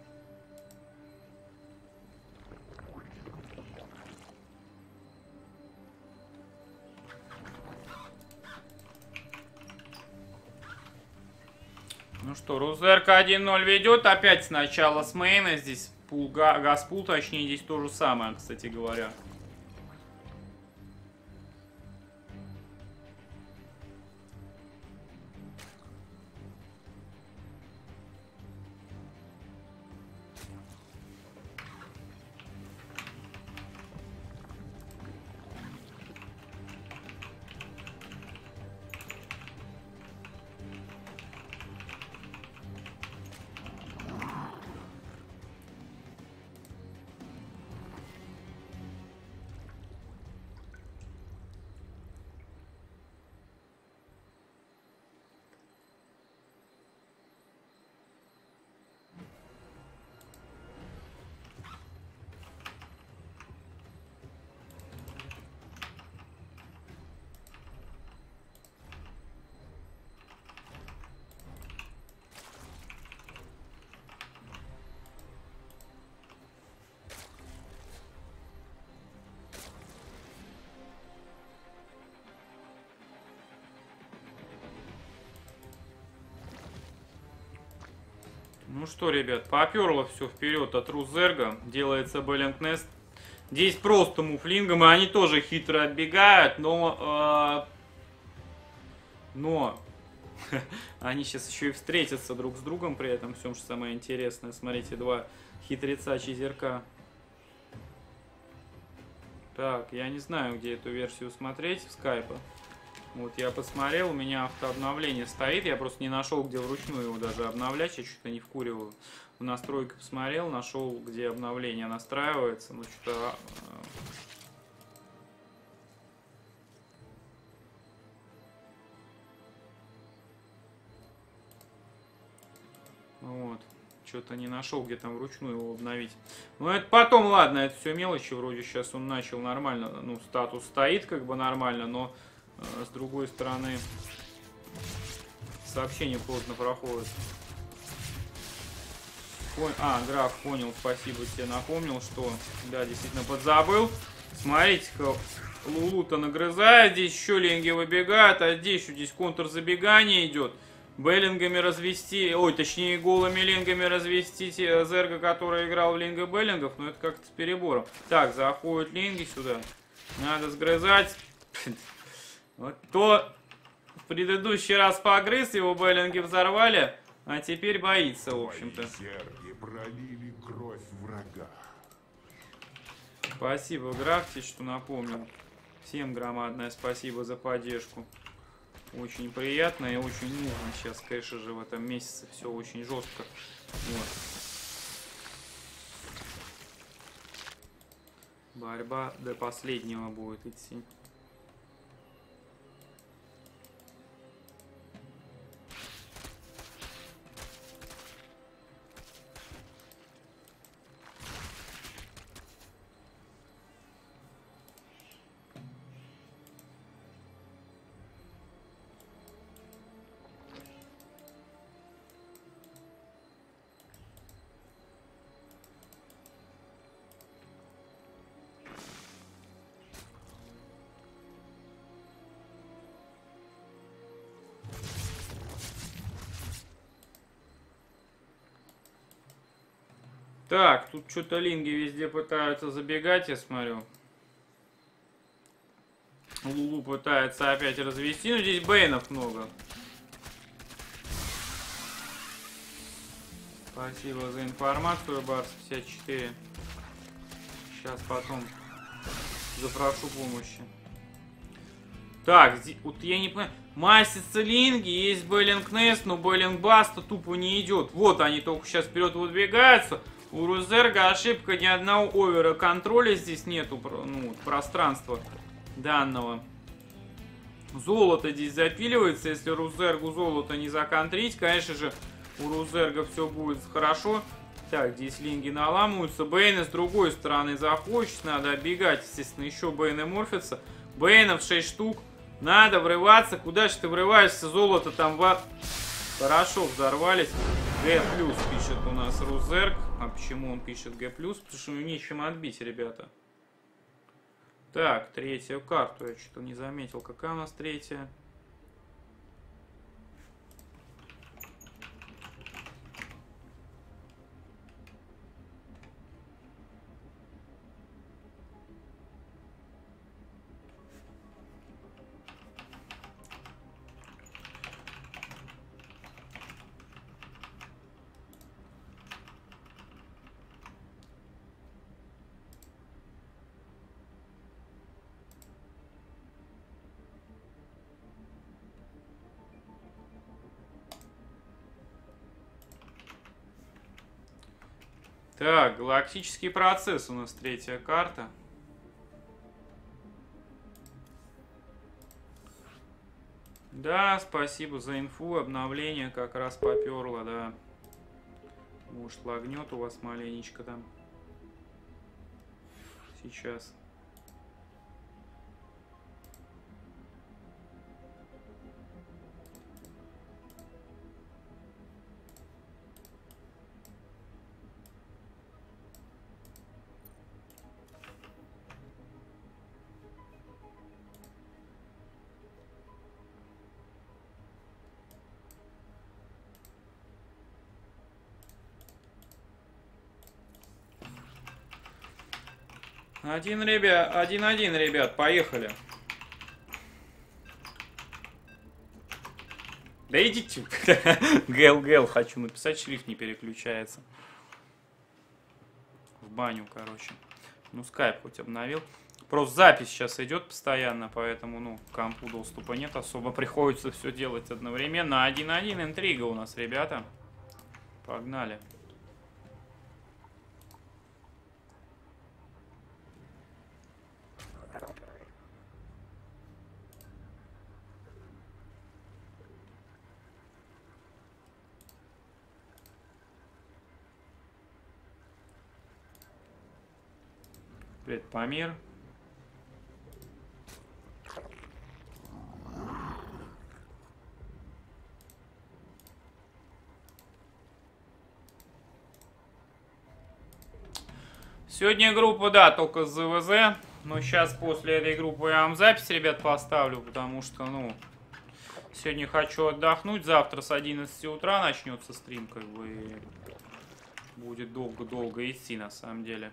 Ну что, Рузерка 1-0 ведет. Опять сначала с мейна. Здесь пул, газпул, точнее, здесь то же самое, кстати говоря. Ну что, ребят, поперло все вперед от Рузерга. Делается Беллингнест. Здесь просто муфлингом, и они тоже хитро отбегают, но Они сейчас еще и встретятся друг с другом при этом всем, что самое интересное. Смотрите, два хитреца чизерка. Так, я не знаю, где эту версию смотреть в скайпа. Вот я посмотрел, у меня автообновление стоит. Я просто не нашел, где вручную его даже обновлять. Я что-то не вкуриваю. В настройках посмотрел, нашел, где обновление настраивается. Ну, что-то... Вот. Что-то не нашел, где там вручную его обновить. Ну, это потом, ладно, это все мелочи. Вроде сейчас он начал нормально. Ну, статус стоит как бы нормально, но с другой стороны сообщение плотно проходит. Граф, понял, спасибо тебе, напомнил, что, да, действительно подзабыл. Смотрите-ка, Лулу-то нагрызает, здесь еще линги выбегают, а здесь контрзабегание идет. Беллингами развести, ой, точнее голыми лингами развести Зерга, который играл в линга Беллингов, но это как-то с перебором. Так, заходят линги сюда, надо сгрызать. Вот то в предыдущий раз погрыз, его Беллинги взорвали, а теперь боится, в общем-то. Зерги пролили кровь врага. Спасибо, Графти, что напомнил. Всем громадное спасибо за поддержку. Очень приятно и очень нужно сейчас, конечно же, в этом месяце все очень жестко. Вот. Борьба до последнего будет идти. Так, тут что-то линги везде пытаются забегать, я смотрю. Лулу пытается опять развести, но здесь бейнов много. Спасибо за информацию, Барс54. Сейчас потом запрошу помощи. Так, здесь, вот я не понимаю. Масятся линги, есть Беллинг Нест, но Беллинг Баста тупо не идет. Вот они только сейчас вперед выдвигаются. У Рузерга ошибка, ни одного овера контроля здесь нету, ну, пространства данного. Золото здесь запиливается, если Рузергу золото не законтрить, конечно же, у Рузерга все будет хорошо. Так, здесь линги наламываются, Бейны с другой стороны заходят, надо оббегать, естественно, еще Бейны морфятся. Бейнов 6 штук, надо врываться, куда же ты врываешься, золото там Хорошо, взорвались. Г+, пишет у нас Рузерг. А почему он пишет Г+? Потому что ему нечем отбить, ребята. Так, третью карту я что-то не заметил. Какая у нас третья? Так, галактический процесс у нас третья карта. Да, спасибо за инфу, обновление как раз поперло, да. Может, лагнет у вас маленечко там. Сейчас. Один, ребят, поехали. Да идите. ГЛ, хочу написать, шрифт не переключается. В баню, короче. Ну, скайп хоть обновил. Просто запись сейчас идет постоянно, поэтому, ну, к компу доступа нет особо. Приходится все делать одновременно. 1-1, интрига у нас, ребята. Погнали. Привет, Памир. Сегодня группа, да, только с ЗВЗ. Но сейчас после этой группы я вам запись, ребят, поставлю, потому что, ну, сегодня хочу отдохнуть. Завтра с 11 утра начнется стрим, как бы, и будет долго-долго идти, на самом деле.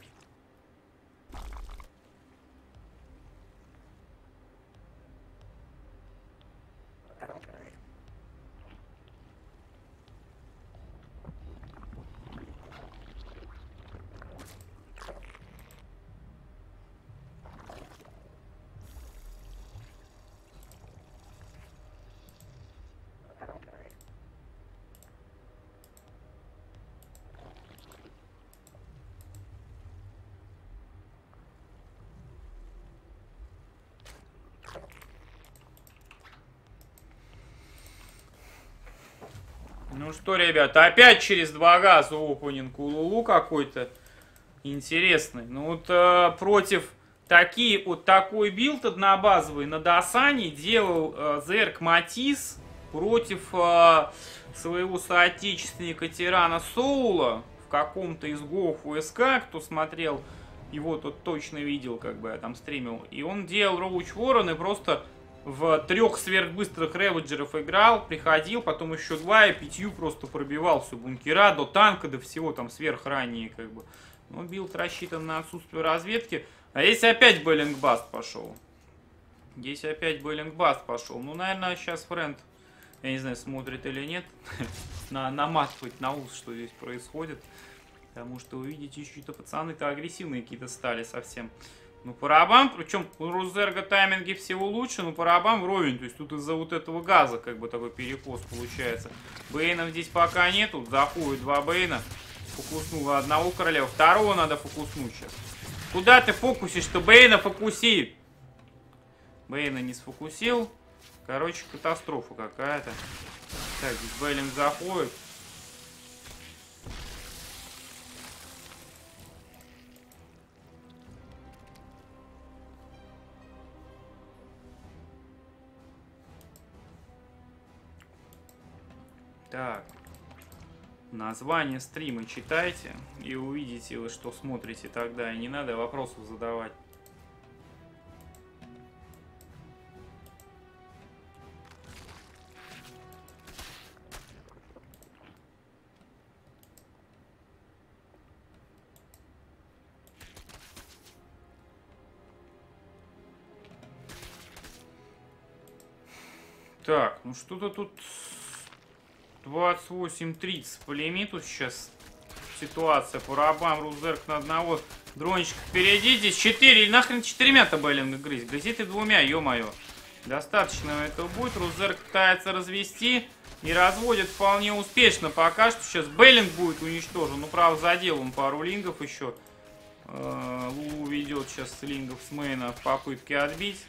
Ну что, ребята, опять через 2 газа опенинг у Лулу какой-то интересный. Ну вот против такой билд однобазовый на Досане делал Зерк Матис против своего соотечественника Тирана Соула в каком-то из ГОФ УСК. Кто смотрел, его тот точно видел, как бы я там стримил. И он делал Роуч Ворон и просто в 3 сверхбыстрых реводжеров играл, приходил, потом еще 2 и 5 просто пробивал все бункера до танка, до всего там сверхранние, как бы. Но билд рассчитан на отсутствие разведки. А здесь опять Беллингбаст пошел. Здесь опять Беллингбаст пошел. Ну, наверное, сейчас Френд, я не знаю, смотрит или нет, наматывать на ус, что здесь происходит. Потому что вы видите, что-то пацаны-то агрессивные какие-то стали совсем. Ну, по рабам, причем у Рузерга тайминги всего лучше, но по рабам вровень. То есть тут из-за вот этого газа как бы такой перекос получается. Бейнов здесь пока нету. Заходит 2 Бейна. Фокуснула одного короля, второго надо фокуснуть сейчас. Куда ты фокусишь-то? Бейна фокуси! Бейна не сфокусил. Короче, катастрофа какая-то. Так, здесь Бейлинг заходит. Так. Название стрима читайте и увидите вы, что смотрите тогда. И не надо вопросов задавать. Так, ну что-то тут 28-30 по лимиту сейчас ситуация по рабам. Рузерк на одного дрончика впереди. Здесь 4. Или нахрен 4-то Беллинга грызть? Грызи ты 2, ё-моё. Достаточно этого будет. Рузерк пытается развести. И разводит вполне успешно. Пока что сейчас Беллинг будет уничтожен. Ну, правда, задел он пару лингов еще. Лулу ведет сейчас лингов с мейна в попытке отбить.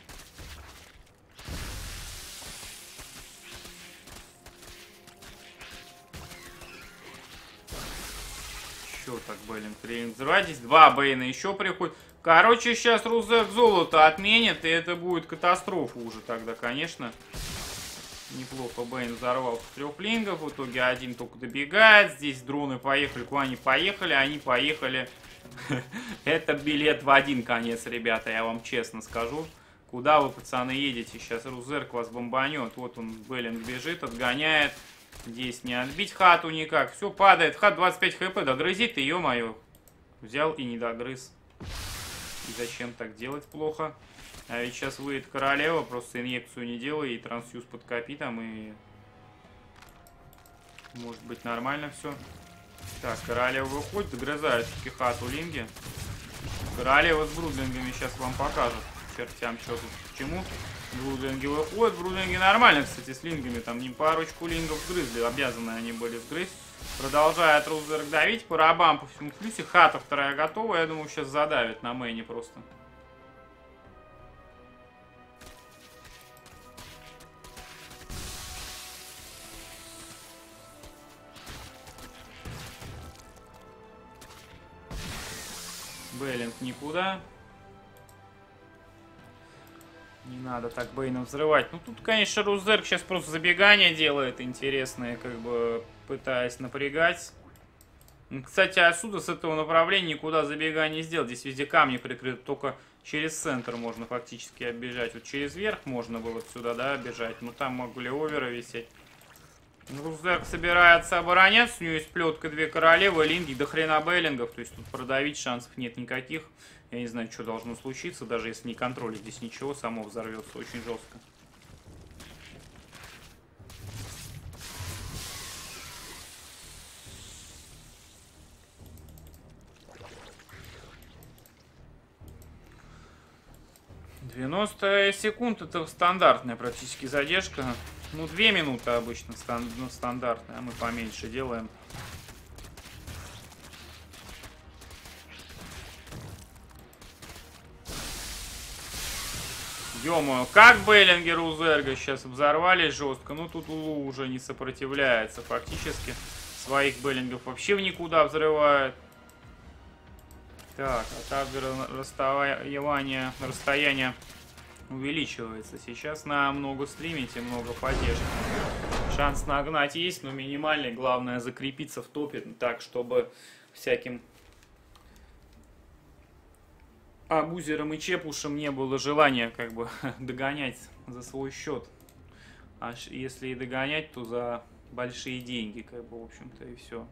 Еще так Бейлинг тренинг взрывать. Здесь 2 Бейна еще приходит. Короче, сейчас Рузерк золото отменит, и это будет катастрофа уже тогда, конечно. Неплохо Бейн взорвал 3 лингов. В итоге один только добегает. Здесь дроны поехали. Куда они поехали? Они поехали. Это билет в один конец, ребята, я вам честно скажу. Куда вы, пацаны, едете? Сейчас Рузерк вас бомбанет. Вот он, Беллинг бежит, отгоняет. Здесь не отбить хату никак. Все падает. Хат 25 хп. Догрызи ты, ё-моё. Взял и не догрыз. И зачем так делать плохо? А ведь сейчас выйдет королева. Просто инъекцию не делай. И трансфьюз подкопи там. И Может быть нормально все. Так, королева выходит, догрызают хату линги. Королева с брудлингами сейчас вам покажет. Чертям что тут к чему. Брудлинги выходят. Брудлинги нормально, кстати, с лингами. Там не парочку лингов сгрызли. Обязаны они были сгрызть. Продолжает Рузерк давить. По рабам по всему плюсе. Хата вторая готова. Я думаю, сейчас задавит на мейне просто. Бейлинг никуда. Не надо так Бейном взрывать. Ну тут, конечно, Рузерк сейчас просто забегание делает интересное, как бы пытаясь напрягать. Кстати, отсюда, с этого направления, никуда забегание не сделать. Здесь везде камни прикрыты, только через центр можно фактически оббежать. Вот через верх можно было сюда, да, оббежать. Но там могли оверы висеть. Рузерк собирается обороняться. У него есть плетка, 2 королевы, линги, до хрена бейлингов. То есть тут продавить шансов нет никаких. Я не знаю, что должно случиться, даже если не контролить здесь ничего, само взорвется очень жестко. «90 секунд» — это стандартная практически задержка. Ну, 2 минуты обычно стандартная, а мы поменьше делаем. Ё-моё, как бейлинги Рузерга сейчас взорвались жестко. Ну, тут Улу уже не сопротивляется фактически. Своих бейлингов вообще в никуда взрывает. Так, а также расстояние увеличивается. Сейчас на много стримите, много поддержки. Шанс нагнать есть, но минимальный. Главное закрепиться в топе так, чтобы всяким абузерам и чепушам не было желания как бы догонять за свой счет. Аж если и догонять, то за большие деньги, как бы, в общем-то, и все.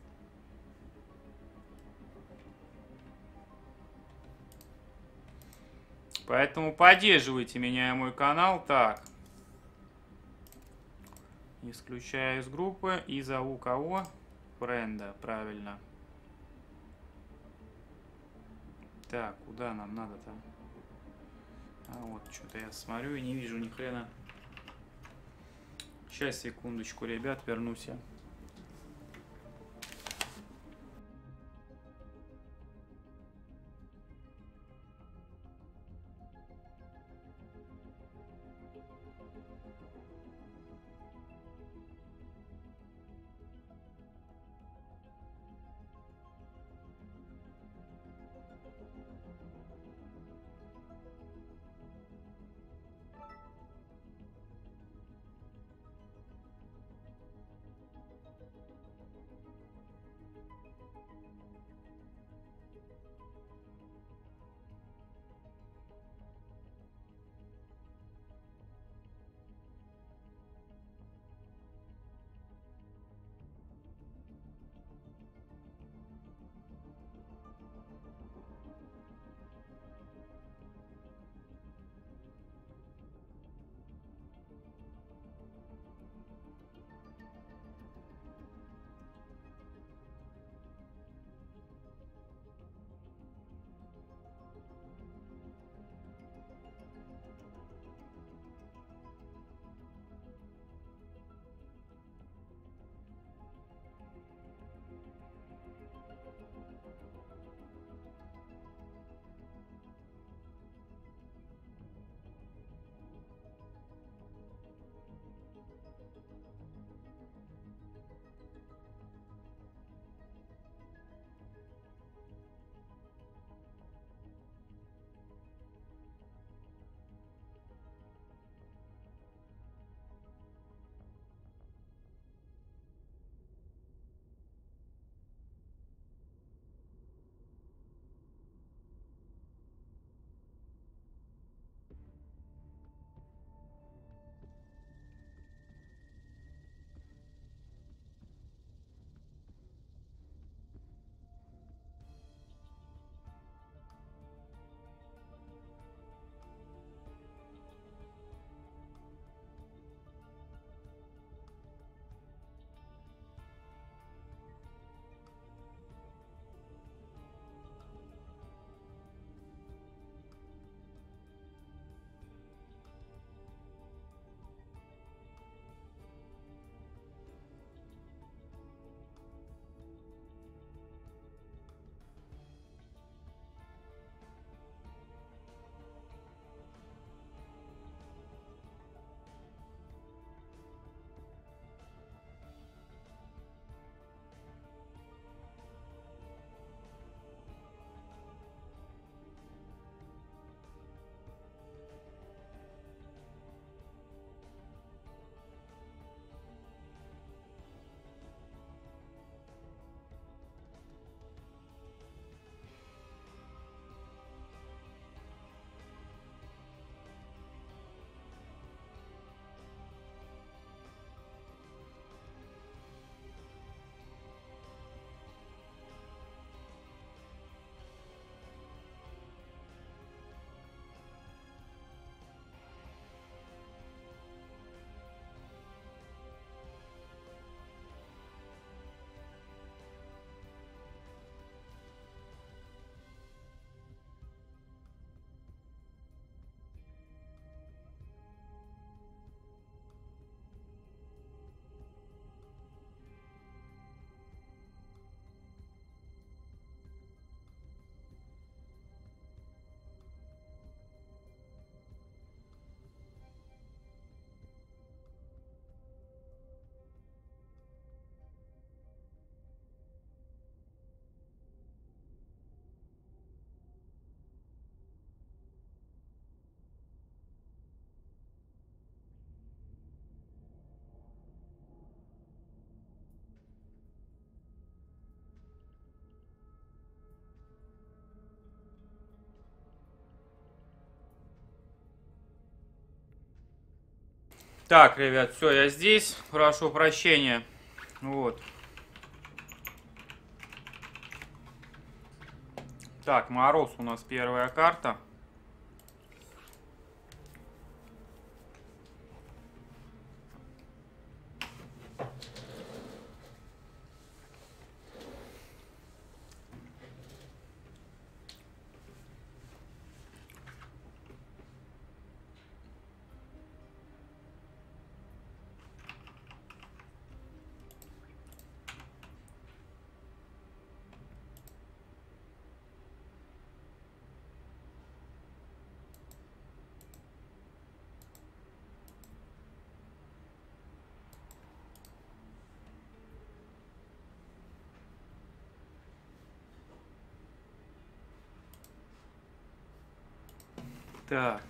Поэтому поддерживайте меня и мой канал. Так. Исключаю из группы и зову кого? Френда, правильно. Так, куда нам надо-то? А вот, что-то я смотрю и не вижу ни хрена. Сейчас, секундочку, ребят, вернусь я. Так, ребят, все, я здесь. Прошу прощения. Вот. Так, Мороз у нас первая карта. Так.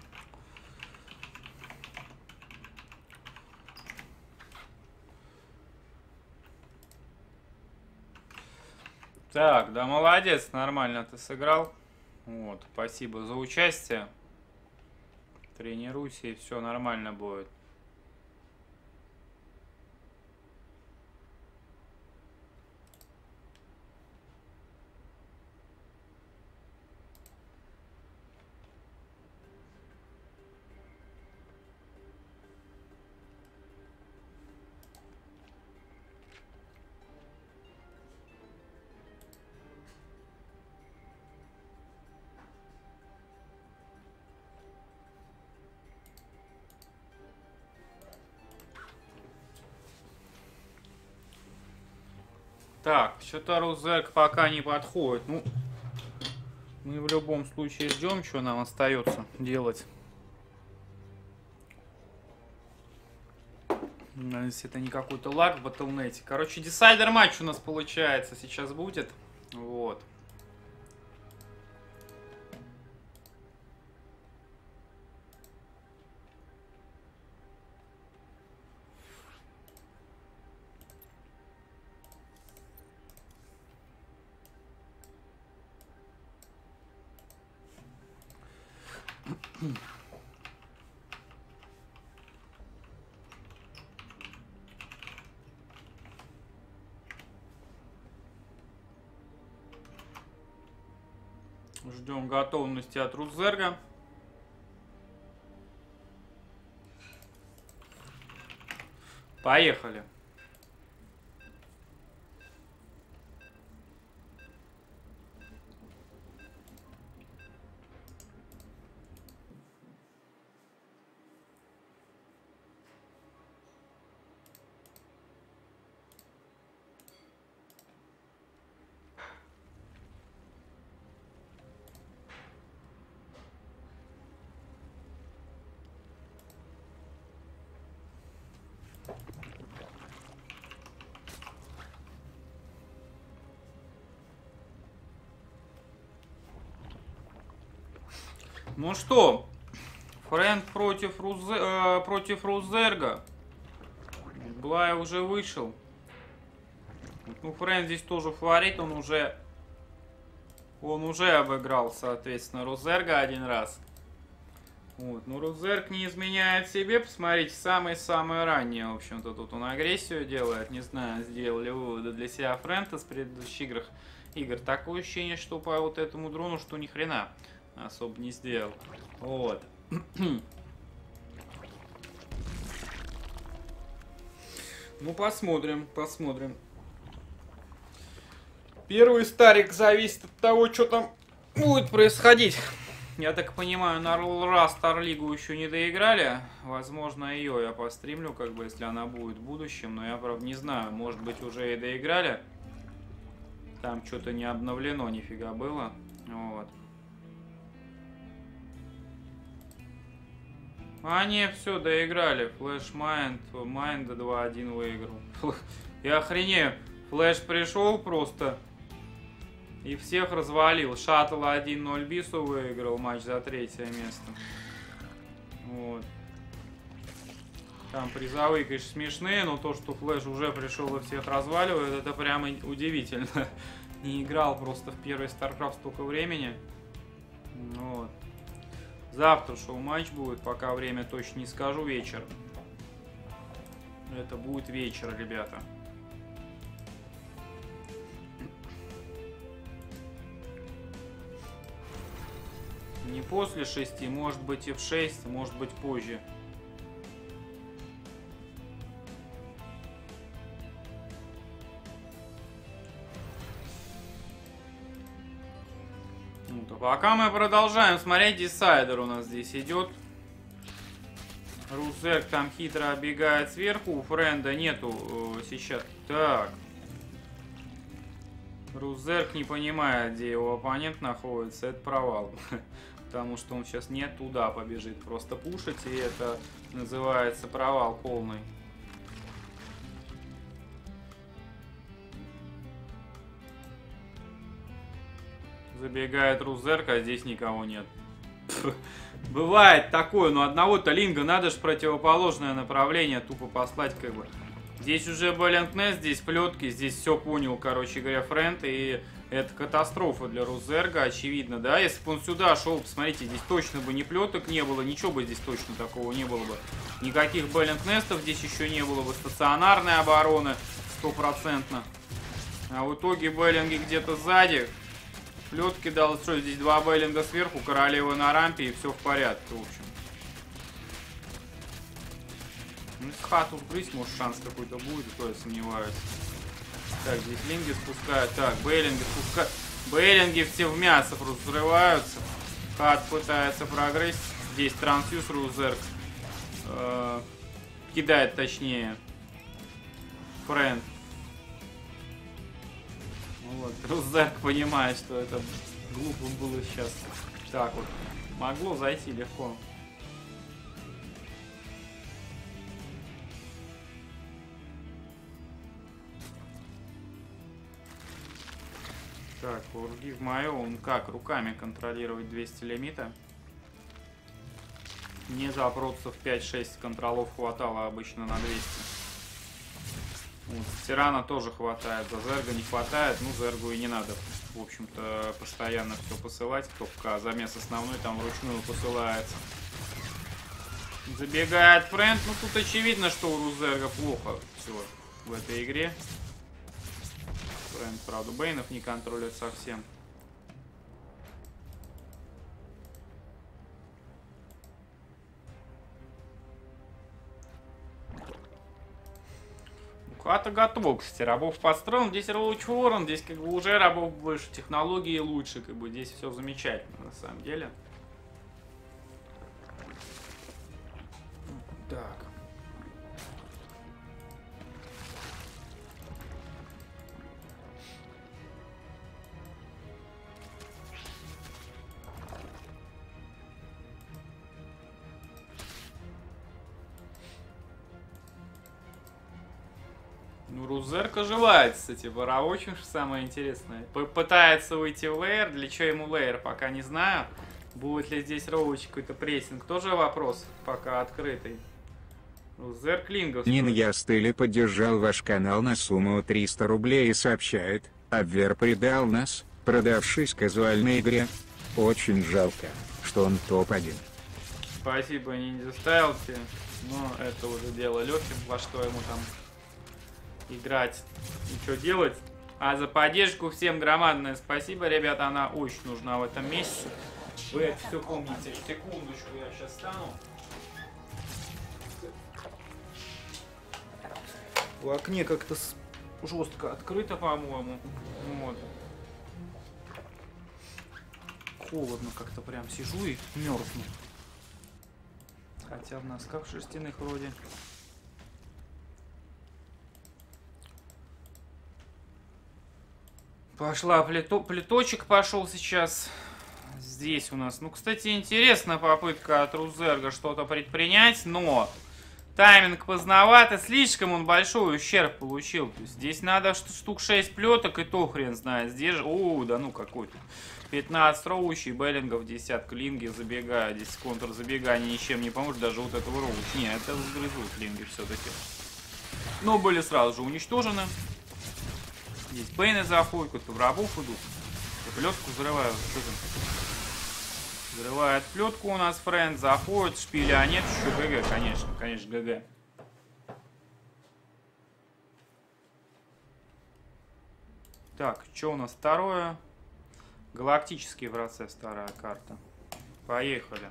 Так, да молодец, нормально ты сыграл. Вот, спасибо за участие. Тренируйся, и все нормально будет. Так, что-то Рузек пока не подходит. Ну, мы в любом случае ждем, что нам остается делать. Если это не какой-то лаг в батлнете. Короче, десайдер матч у нас получается сейчас будет. Вот. Ждем готовности от Рузерга. Поехали. Ну что, Фрэнд против Рузерга. Блай уже вышел. Ну, Фрэнд здесь тоже фаворит, он уже обыграл, соответственно, Рузерга один раз. Вот, ну, Рузерг не изменяет себе, посмотрите, самые-самые ранние, в общем-то, тут он агрессию делает, не знаю, сделали выводы для себя Фрэнд из предыдущих игр. Такое ощущение, что по вот этому дрону, что ни хрена особо не сделал. Вот. Ну, посмотрим. Первый старик зависит от того, что там будет происходить. Я так понимаю, на Стар Лигу еще не доиграли. Возможно, ее я постримлю, как бы, если она будет в будущем. Но я, правда, не знаю. Может быть, уже и доиграли. Там что-то не обновлено, нифига было. Вот. А, не, все, доиграли. Флэш Майнд 2-1 выиграл. Я охренею. Флэш пришел просто и всех развалил. Шаттл 1-0 Бису выиграл матч за 3-е место. Вот. Там призовые, конечно, смешные, но то, что Флэш уже пришел и всех разваливает, это прямо удивительно. Не играл просто в первый StarCraft столько времени. Вот. Завтра шоу-матч будет, пока время точно не скажу, вечер. Это будет вечер, ребята. Не после 6, может быть и в 6, может быть позже. Ну, то пока мы продолжаем смотреть, десайдер у нас здесь идет. Рузерк там хитро оббегает сверху, у Френда нету сейчас. Так. Рузерк не понимает, где его оппонент находится, это провал. Потому что он сейчас не туда побежит, просто пушить, и это называется провал полный. Забегает Рузерк, а здесь никого нет. Бывает такое, но одного-то Линга надо же противоположное направление тупо послать, как бы. Здесь уже Баленкнес, здесь плетки, здесь все понял, короче говоря, Френд, и это катастрофа для Рузерга, очевидно, да? Если бы он сюда шел, посмотрите, здесь точно бы ни плеток не было, ничего бы здесь точно такого не было бы. Никаких Баленкнестов здесь еще не было бы, стационарной обороны, стопроцентно. А в итоге Беллинги где-то сзади. Плетки дал, что здесь 2 Беллинга сверху, королева на рампе, и все в порядке, в общем. Ну, с хату вгрызть, может, шанс какой-то будет, то я сомневаюсь. Так, здесь Линги спускают. Так, Беллинги спускают. Беллинги все в мясо просто взрываются. Хат пытается прогрызть. Здесь трансфьюз Рузерк. Кидает, точнее. Френд. Вот, Рузерк понимает, что это глупо было сейчас. Так вот. Могло зайти легко. Так, Forgive My Own. Как руками контролировать 200 лимита? Не запросов 5-6 контролов хватало обычно на 200. Вот, Тирана тоже хватает, за Зерга не хватает, ну Зергу и не надо, в общем-то, постоянно все посылать, только замес основной там вручную посылается. Забегает Френд, ну тут очевидно, что у Рузерга плохо все в этой игре. Френд, правда, Бейнов не контролит совсем. Хата готова, кстати, рабов построен. Здесь Роуч Ворон, здесь как бы уже рабов больше, технологии лучше, как бы здесь все замечательно на самом деле. Так. Ну, Рузерка желает, кстати, воровочим, что самое интересное. Пытается выйти в лейер. Для чего ему лейер, пока не знаю. Будет ли здесь Роуч какой-то прессинг, тоже вопрос пока открытый. Рузерк Лингов. Нин Ястыли поддержал ваш канал на сумму 300 рублей и сообщает: Абвер предал нас, продавшись казуальной игре. Очень жалко, что он топ-1. Спасибо, Ниндзя Стайлти. Но это уже дело Лёхи, во что ему там играть и что делать. А за поддержку всем громадное спасибо, ребята, она очень нужна в этом месяце. Вы это все помните. Секундочку, я сейчас стану. В окне как-то жестко открыто, по-моему. Вот. Холодно как-то прям сижу и мерзну. Хотя в носках шерстяных вроде. Пошла плиточек пошел сейчас. Здесь у нас. Ну, кстати, интересная попытка от Рузерга что-то предпринять, но тайминг поздновато, слишком он большой ущерб получил. То есть здесь надо штук 6 плеток, и то хрен знает. Здесь же... О, да ну какой-то. 15 роучей, Беллингов, десятка, Линги забегают. Здесь контр забегания ничем не поможет, даже вот этого роуч. Нет, это сгрызут Линги все-таки. Но были сразу же уничтожены. Здесь Бейны заходят, какой-то в рабов идут. Плетку взрывают. Что там? Взрывает плетку у нас Френд, заходит, шпиля нет, еще ГГ, конечно, ГГ. Так, что у нас второе? Галактический процесс, вторая карта. Поехали.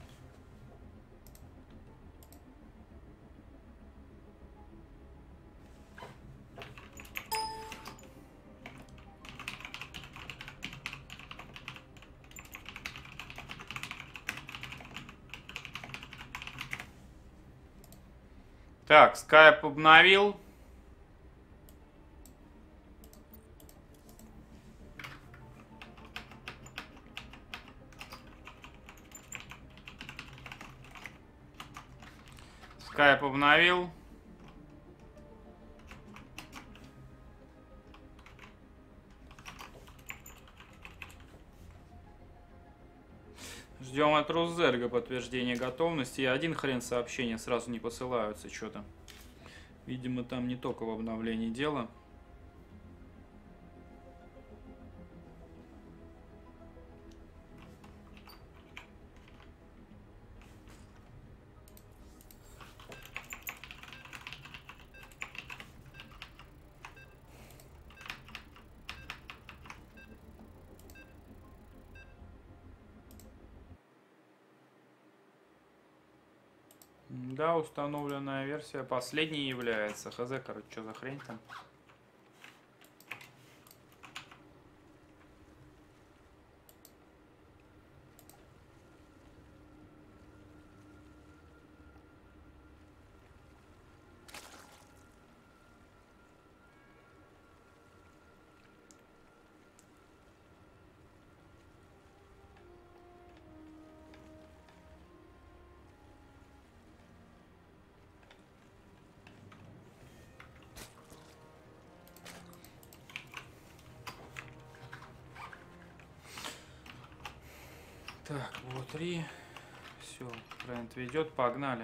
Так, скайп обновил. Скайп обновил. Ждем от Рузерга подтверждения готовности. И один хрен сообщения сразу не посылаются что-то. Видимо, там не только в обновлении дело. Да, установленная версия последней является. Хз, короче, что за хрень там? Так, вот 3. Все, бренд ведет, погнали.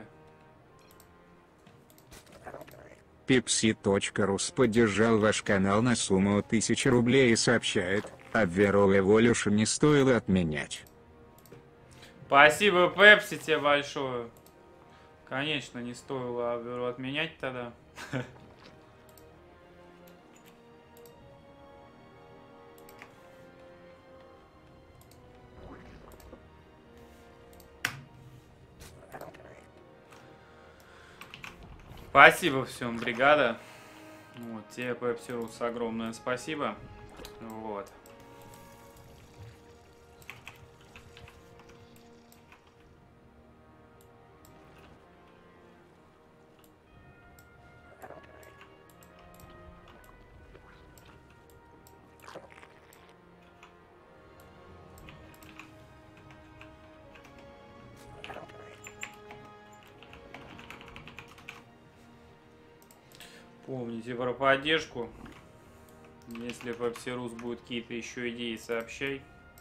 Pepsi.rus поддержал ваш канал на сумму 1000 рублей и сообщает, Obverall Evolution не стоило отменять. Спасибо, Пепси, тебе большое. Конечно, не стоило Obverall отменять тогда. Спасибо всем, бригада. Вот, тебе, Пепси.рус, огромное спасибо. Вот. Помните про поддержку. Если Пепси.рус будет какие-то еще идеи, сообщай.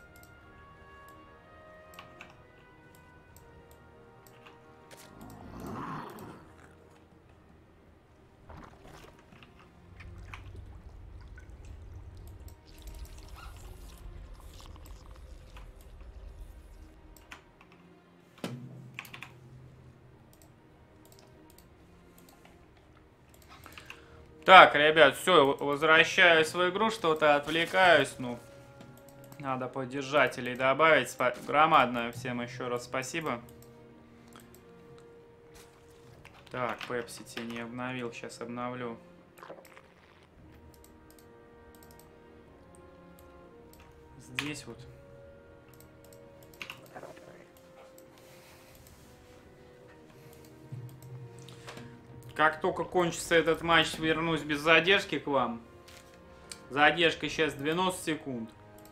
Так, ребят, все, возвращаюсь в игру, что-то отвлекаюсь, ну, надо поддержателей добавить. Громадное всем еще раз спасибо. Так, Пепси тебе не обновил, сейчас обновлю. Здесь вот. Как только кончится этот матч, вернусь без задержки к вам. Задержка сейчас 90 секунд.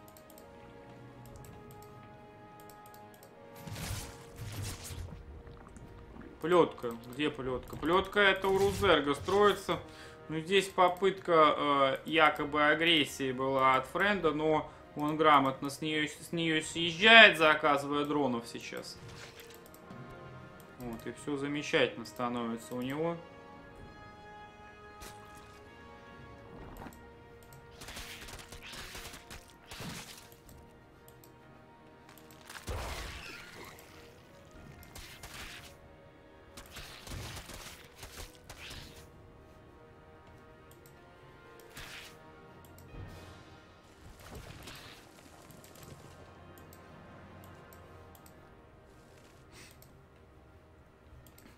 Плетка. Где плетка? Плетка это у Рузерга строится. Но здесь попытка якобы агрессии была от Френда, но он грамотно с нее съезжает, заказывая дронов сейчас. Вот, и все замечательно становится у него.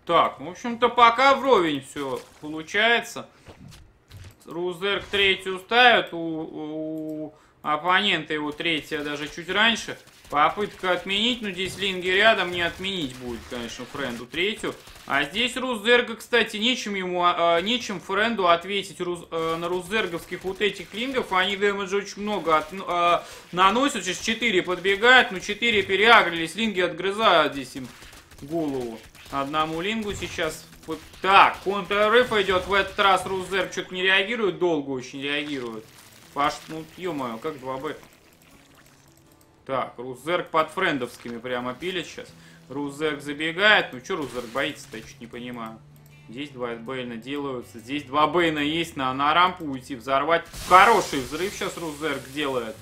Так, в общем-то, пока вровень все получается. Рузерк третью ставят, у оппонента его третья даже чуть раньше. Попытка отменить, но здесь линги рядом, не отменить будет, конечно, френду третью. А здесь Рузерга, кстати, нечем френду ответить на рузерговских вот этих лингов. Они дэмэджа очень много наносят, сейчас 4 подбегают, но 4 переагрились, линги отгрызают здесь им голову. Одному лингу сейчас. Так, контр-рыф идет. В этот раз Рузерг что-то не реагирует, долго очень реагирует. Паш, ну ё-моё, как 2Б. Так, Рузерг под френдовскими прямо пилит сейчас. Рузерг забегает. Ну что Рузерг боится-то, я чуть не понимаю. Здесь 2 Бейна делаются. Здесь 2 Бейна есть, на рампу уйти, взорвать. Хороший взрыв сейчас Рузерг делает.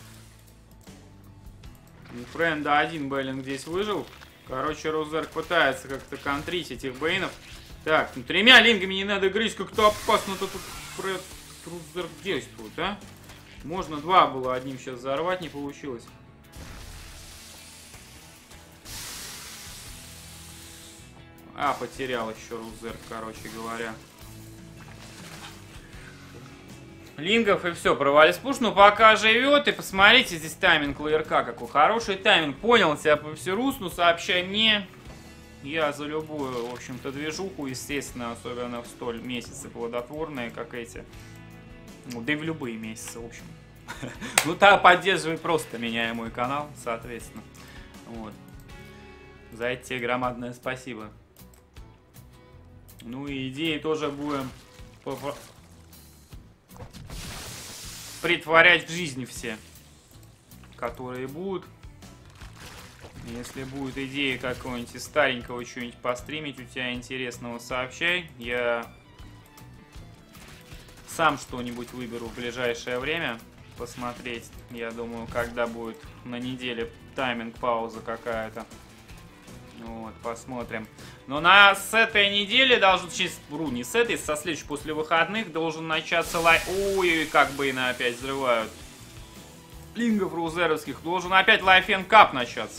Френда 1 Бейлинг здесь выжил. Короче, Рузерг пытается как-то контрить этих Бейнов. Так, ну 3 лингами не надо грызть, как-то опасно-то тут Рузерг действует, а? Можно 2 было одним сейчас взорвать, не получилось. А, потерял еще Рузерг, короче говоря. Лингов и все, провалис пуш, но пока живет. И посмотрите, здесь тайминг ЛРК какой хороший тайминг. Понял тебя по всерусну, сообщай мне. Я за любую, в общем-то, движуху, естественно, особенно в столь месяцы плодотворные, как эти. Ну, да и в любые месяцы, в общем. Ну, так поддерживай просто меня и мой канал, соответственно. Вот. За это тебе громадное спасибо. Ну и идеи тоже будем притворять в жизни все, которые будут. Если будет идея какого-нибудь старенького что-нибудь постримить у тебя интересного, сообщай. Я сам что-нибудь выберу в ближайшее время посмотреть. Я думаю, когда будет на неделе тайминг, пауза какая-то. Вот, посмотрим. Но с этой недели должен, не с этой, со следующей, после выходных должен начаться Ой, как Бейна опять взрывают. Лингов рузеровских. Должен опять Life and Cup начаться.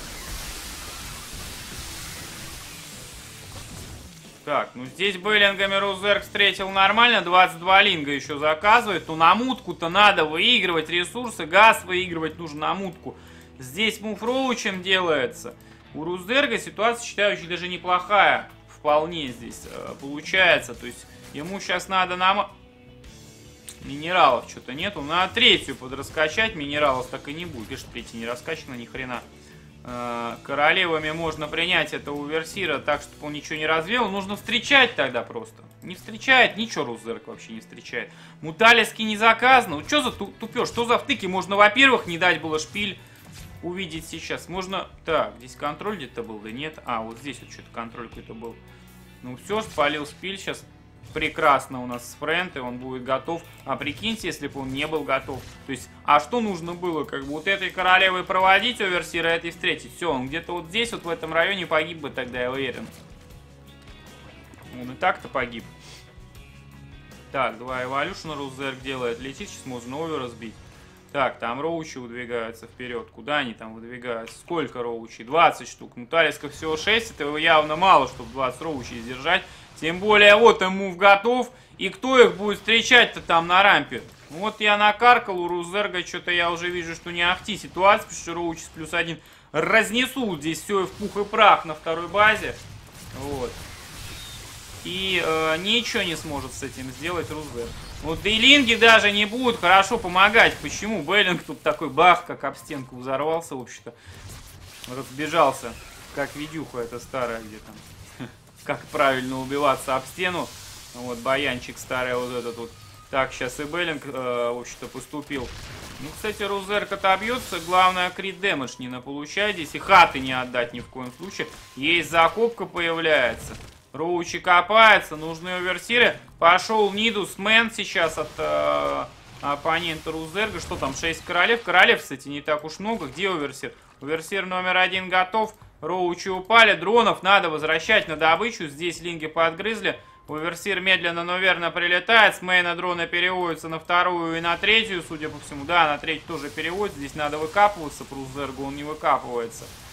Так, ну здесь Бейлингами Рузерг встретил нормально. 22 линга еще заказывает. Но на мутку-то надо выигрывать ресурсы. Газ выигрывать нужно на мутку. Здесь мув роучем делается. У Рузерга ситуация, считаю, очень даже неплохая. Вполне здесь получается. То есть ему сейчас надо минералов что-то нету. Надо третью подраскачать. Минералов так и не будет. Конечно, третья не раскачана ни хрена. Королевами можно принять этого Уверсира так, чтобы он ничего не развел. Нужно встречать тогда просто. Не встречает, ничего Рузерг вообще не встречает. Муталиски не заказано. Ну что за тупёж, что за втыки? Можно, во-первых, не дать было шпиль увидеть сейчас. Можно... Так, здесь контроль где-то был, да нет. А, вот здесь вот что-то контроль какой-то был. Ну все, спалил шпиль сейчас. Прекрасно у нас с френд, и он будет готов. А прикиньте, если бы он не был готов. То есть, а что нужно было? Как бы вот этой королевой проводить Оверсира, этой встретить. Все, он где-то вот здесь, вот в этом районе погиб бы тогда, я уверен. Он и так-то погиб. Так, 2 эволюшна Рузерг делает. Летит, сейчас можно овер разбить. Так, там роучи выдвигаются вперед. Куда они там выдвигаются? Сколько роучей? 20 штук. Ну, Талиска всего 6. Это явно мало, чтобы 20 роучей сдержать. Тем более, вот им мув готов. И кто их будет встречать-то там на рампе? Вот я накаркал у Рузерга. Что-то я уже вижу, что не ахти ситуация. Потому что роучи с +1 разнесут здесь все в пух и прах на второй базе. Вот. И ничего не сможет с этим сделать Рузерг. Вот дейлинги даже не будут хорошо помогать. Почему? Бейлинг тут такой бах, как об стенку взорвался, в общем-то. Разбежался, как видюха эта старая, где там. Как правильно убиваться об стену. Вот баянчик старый вот этот вот. Так, сейчас и Бейлинг, в общем-то, поступил. Ну, кстати, Рузерг отобьется. Главное, крит дэмэдж не наполучать здесь. И хаты не отдать ни в коем случае. Есть закопка появляется. Роучи копается, нужны оверсиры. Пошел Нидус Мэн сейчас от оппонента Рузерга. Что там, 6 королев? Королев, кстати, не так уж много. Где оверсир? Оверсир номер 1 готов. Роучи упали. Дронов надо возвращать на добычу. Здесь линги подгрызли. Оверсир медленно, но верно прилетает. С мейна дрона переводится на вторую и на третью, судя по всему. Да, на третью тоже переводится. Здесь надо выкапываться. По Рузергу он не выкапывается.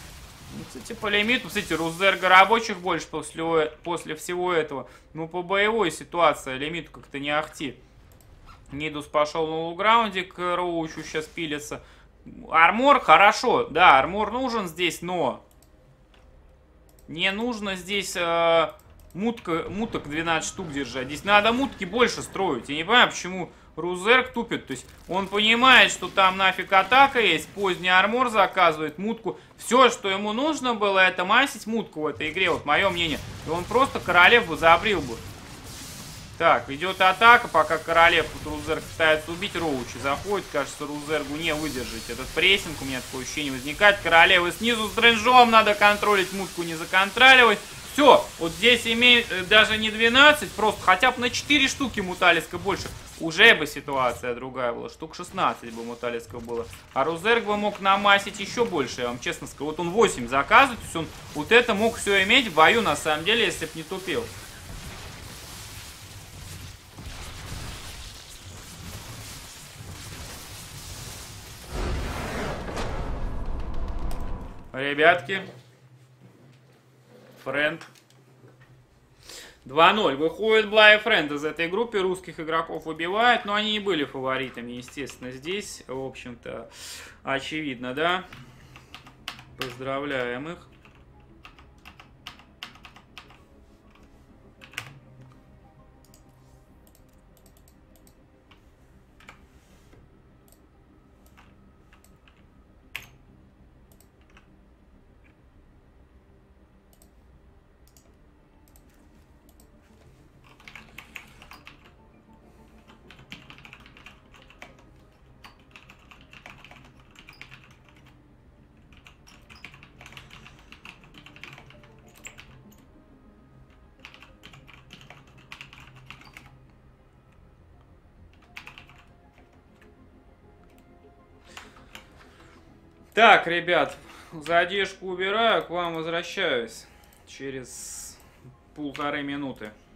Ну, кстати, по лимиту, кстати, Рузерга рабочих больше после всего этого. Ну, по боевой ситуации лимит как-то не ахти. Нидус пошел на лоу-граунде, к Роучу сейчас пилится. Армор хорошо, да, армор нужен здесь, но не нужно здесь муток 12 штук держать. Здесь надо мутки больше строить. Я не понимаю, почему Рузерг тупит. То есть он понимает, что там нафиг атака есть, поздний армор заказывает, мутку. Все, что ему нужно было, это масить мутку в этой игре, вот мое мнение. И он просто королев бы забрил бы. Так, идет атака, пока королев тут Рузерг пытается убить, Роучи заходит, кажется, Рузергу не выдержать этот прессинг, у меня такое ощущение возникает. Королевы снизу с рейнджом надо контролить, мутку не законтроливать. Все, вот здесь имеет даже не 12, просто хотя бы на 4 штуки муталиска больше. Уже бы ситуация другая была, штук 16 бы муталисков было. А Рузерг бы мог намасить еще больше, я вам честно скажу. Вот он 8 заказывает, то есть он вот это мог все иметь в бою на самом деле, если бы не тупил. Ребятки, Френд 2-0. Выходит Блай Френд из этой группы. Русских игроков выбивает, но они не были фаворитами, естественно, здесь. В общем-то, очевидно, да? Поздравляем их. Так, ребят, задержку убираю, к вам возвращаюсь через 1,5 минуты.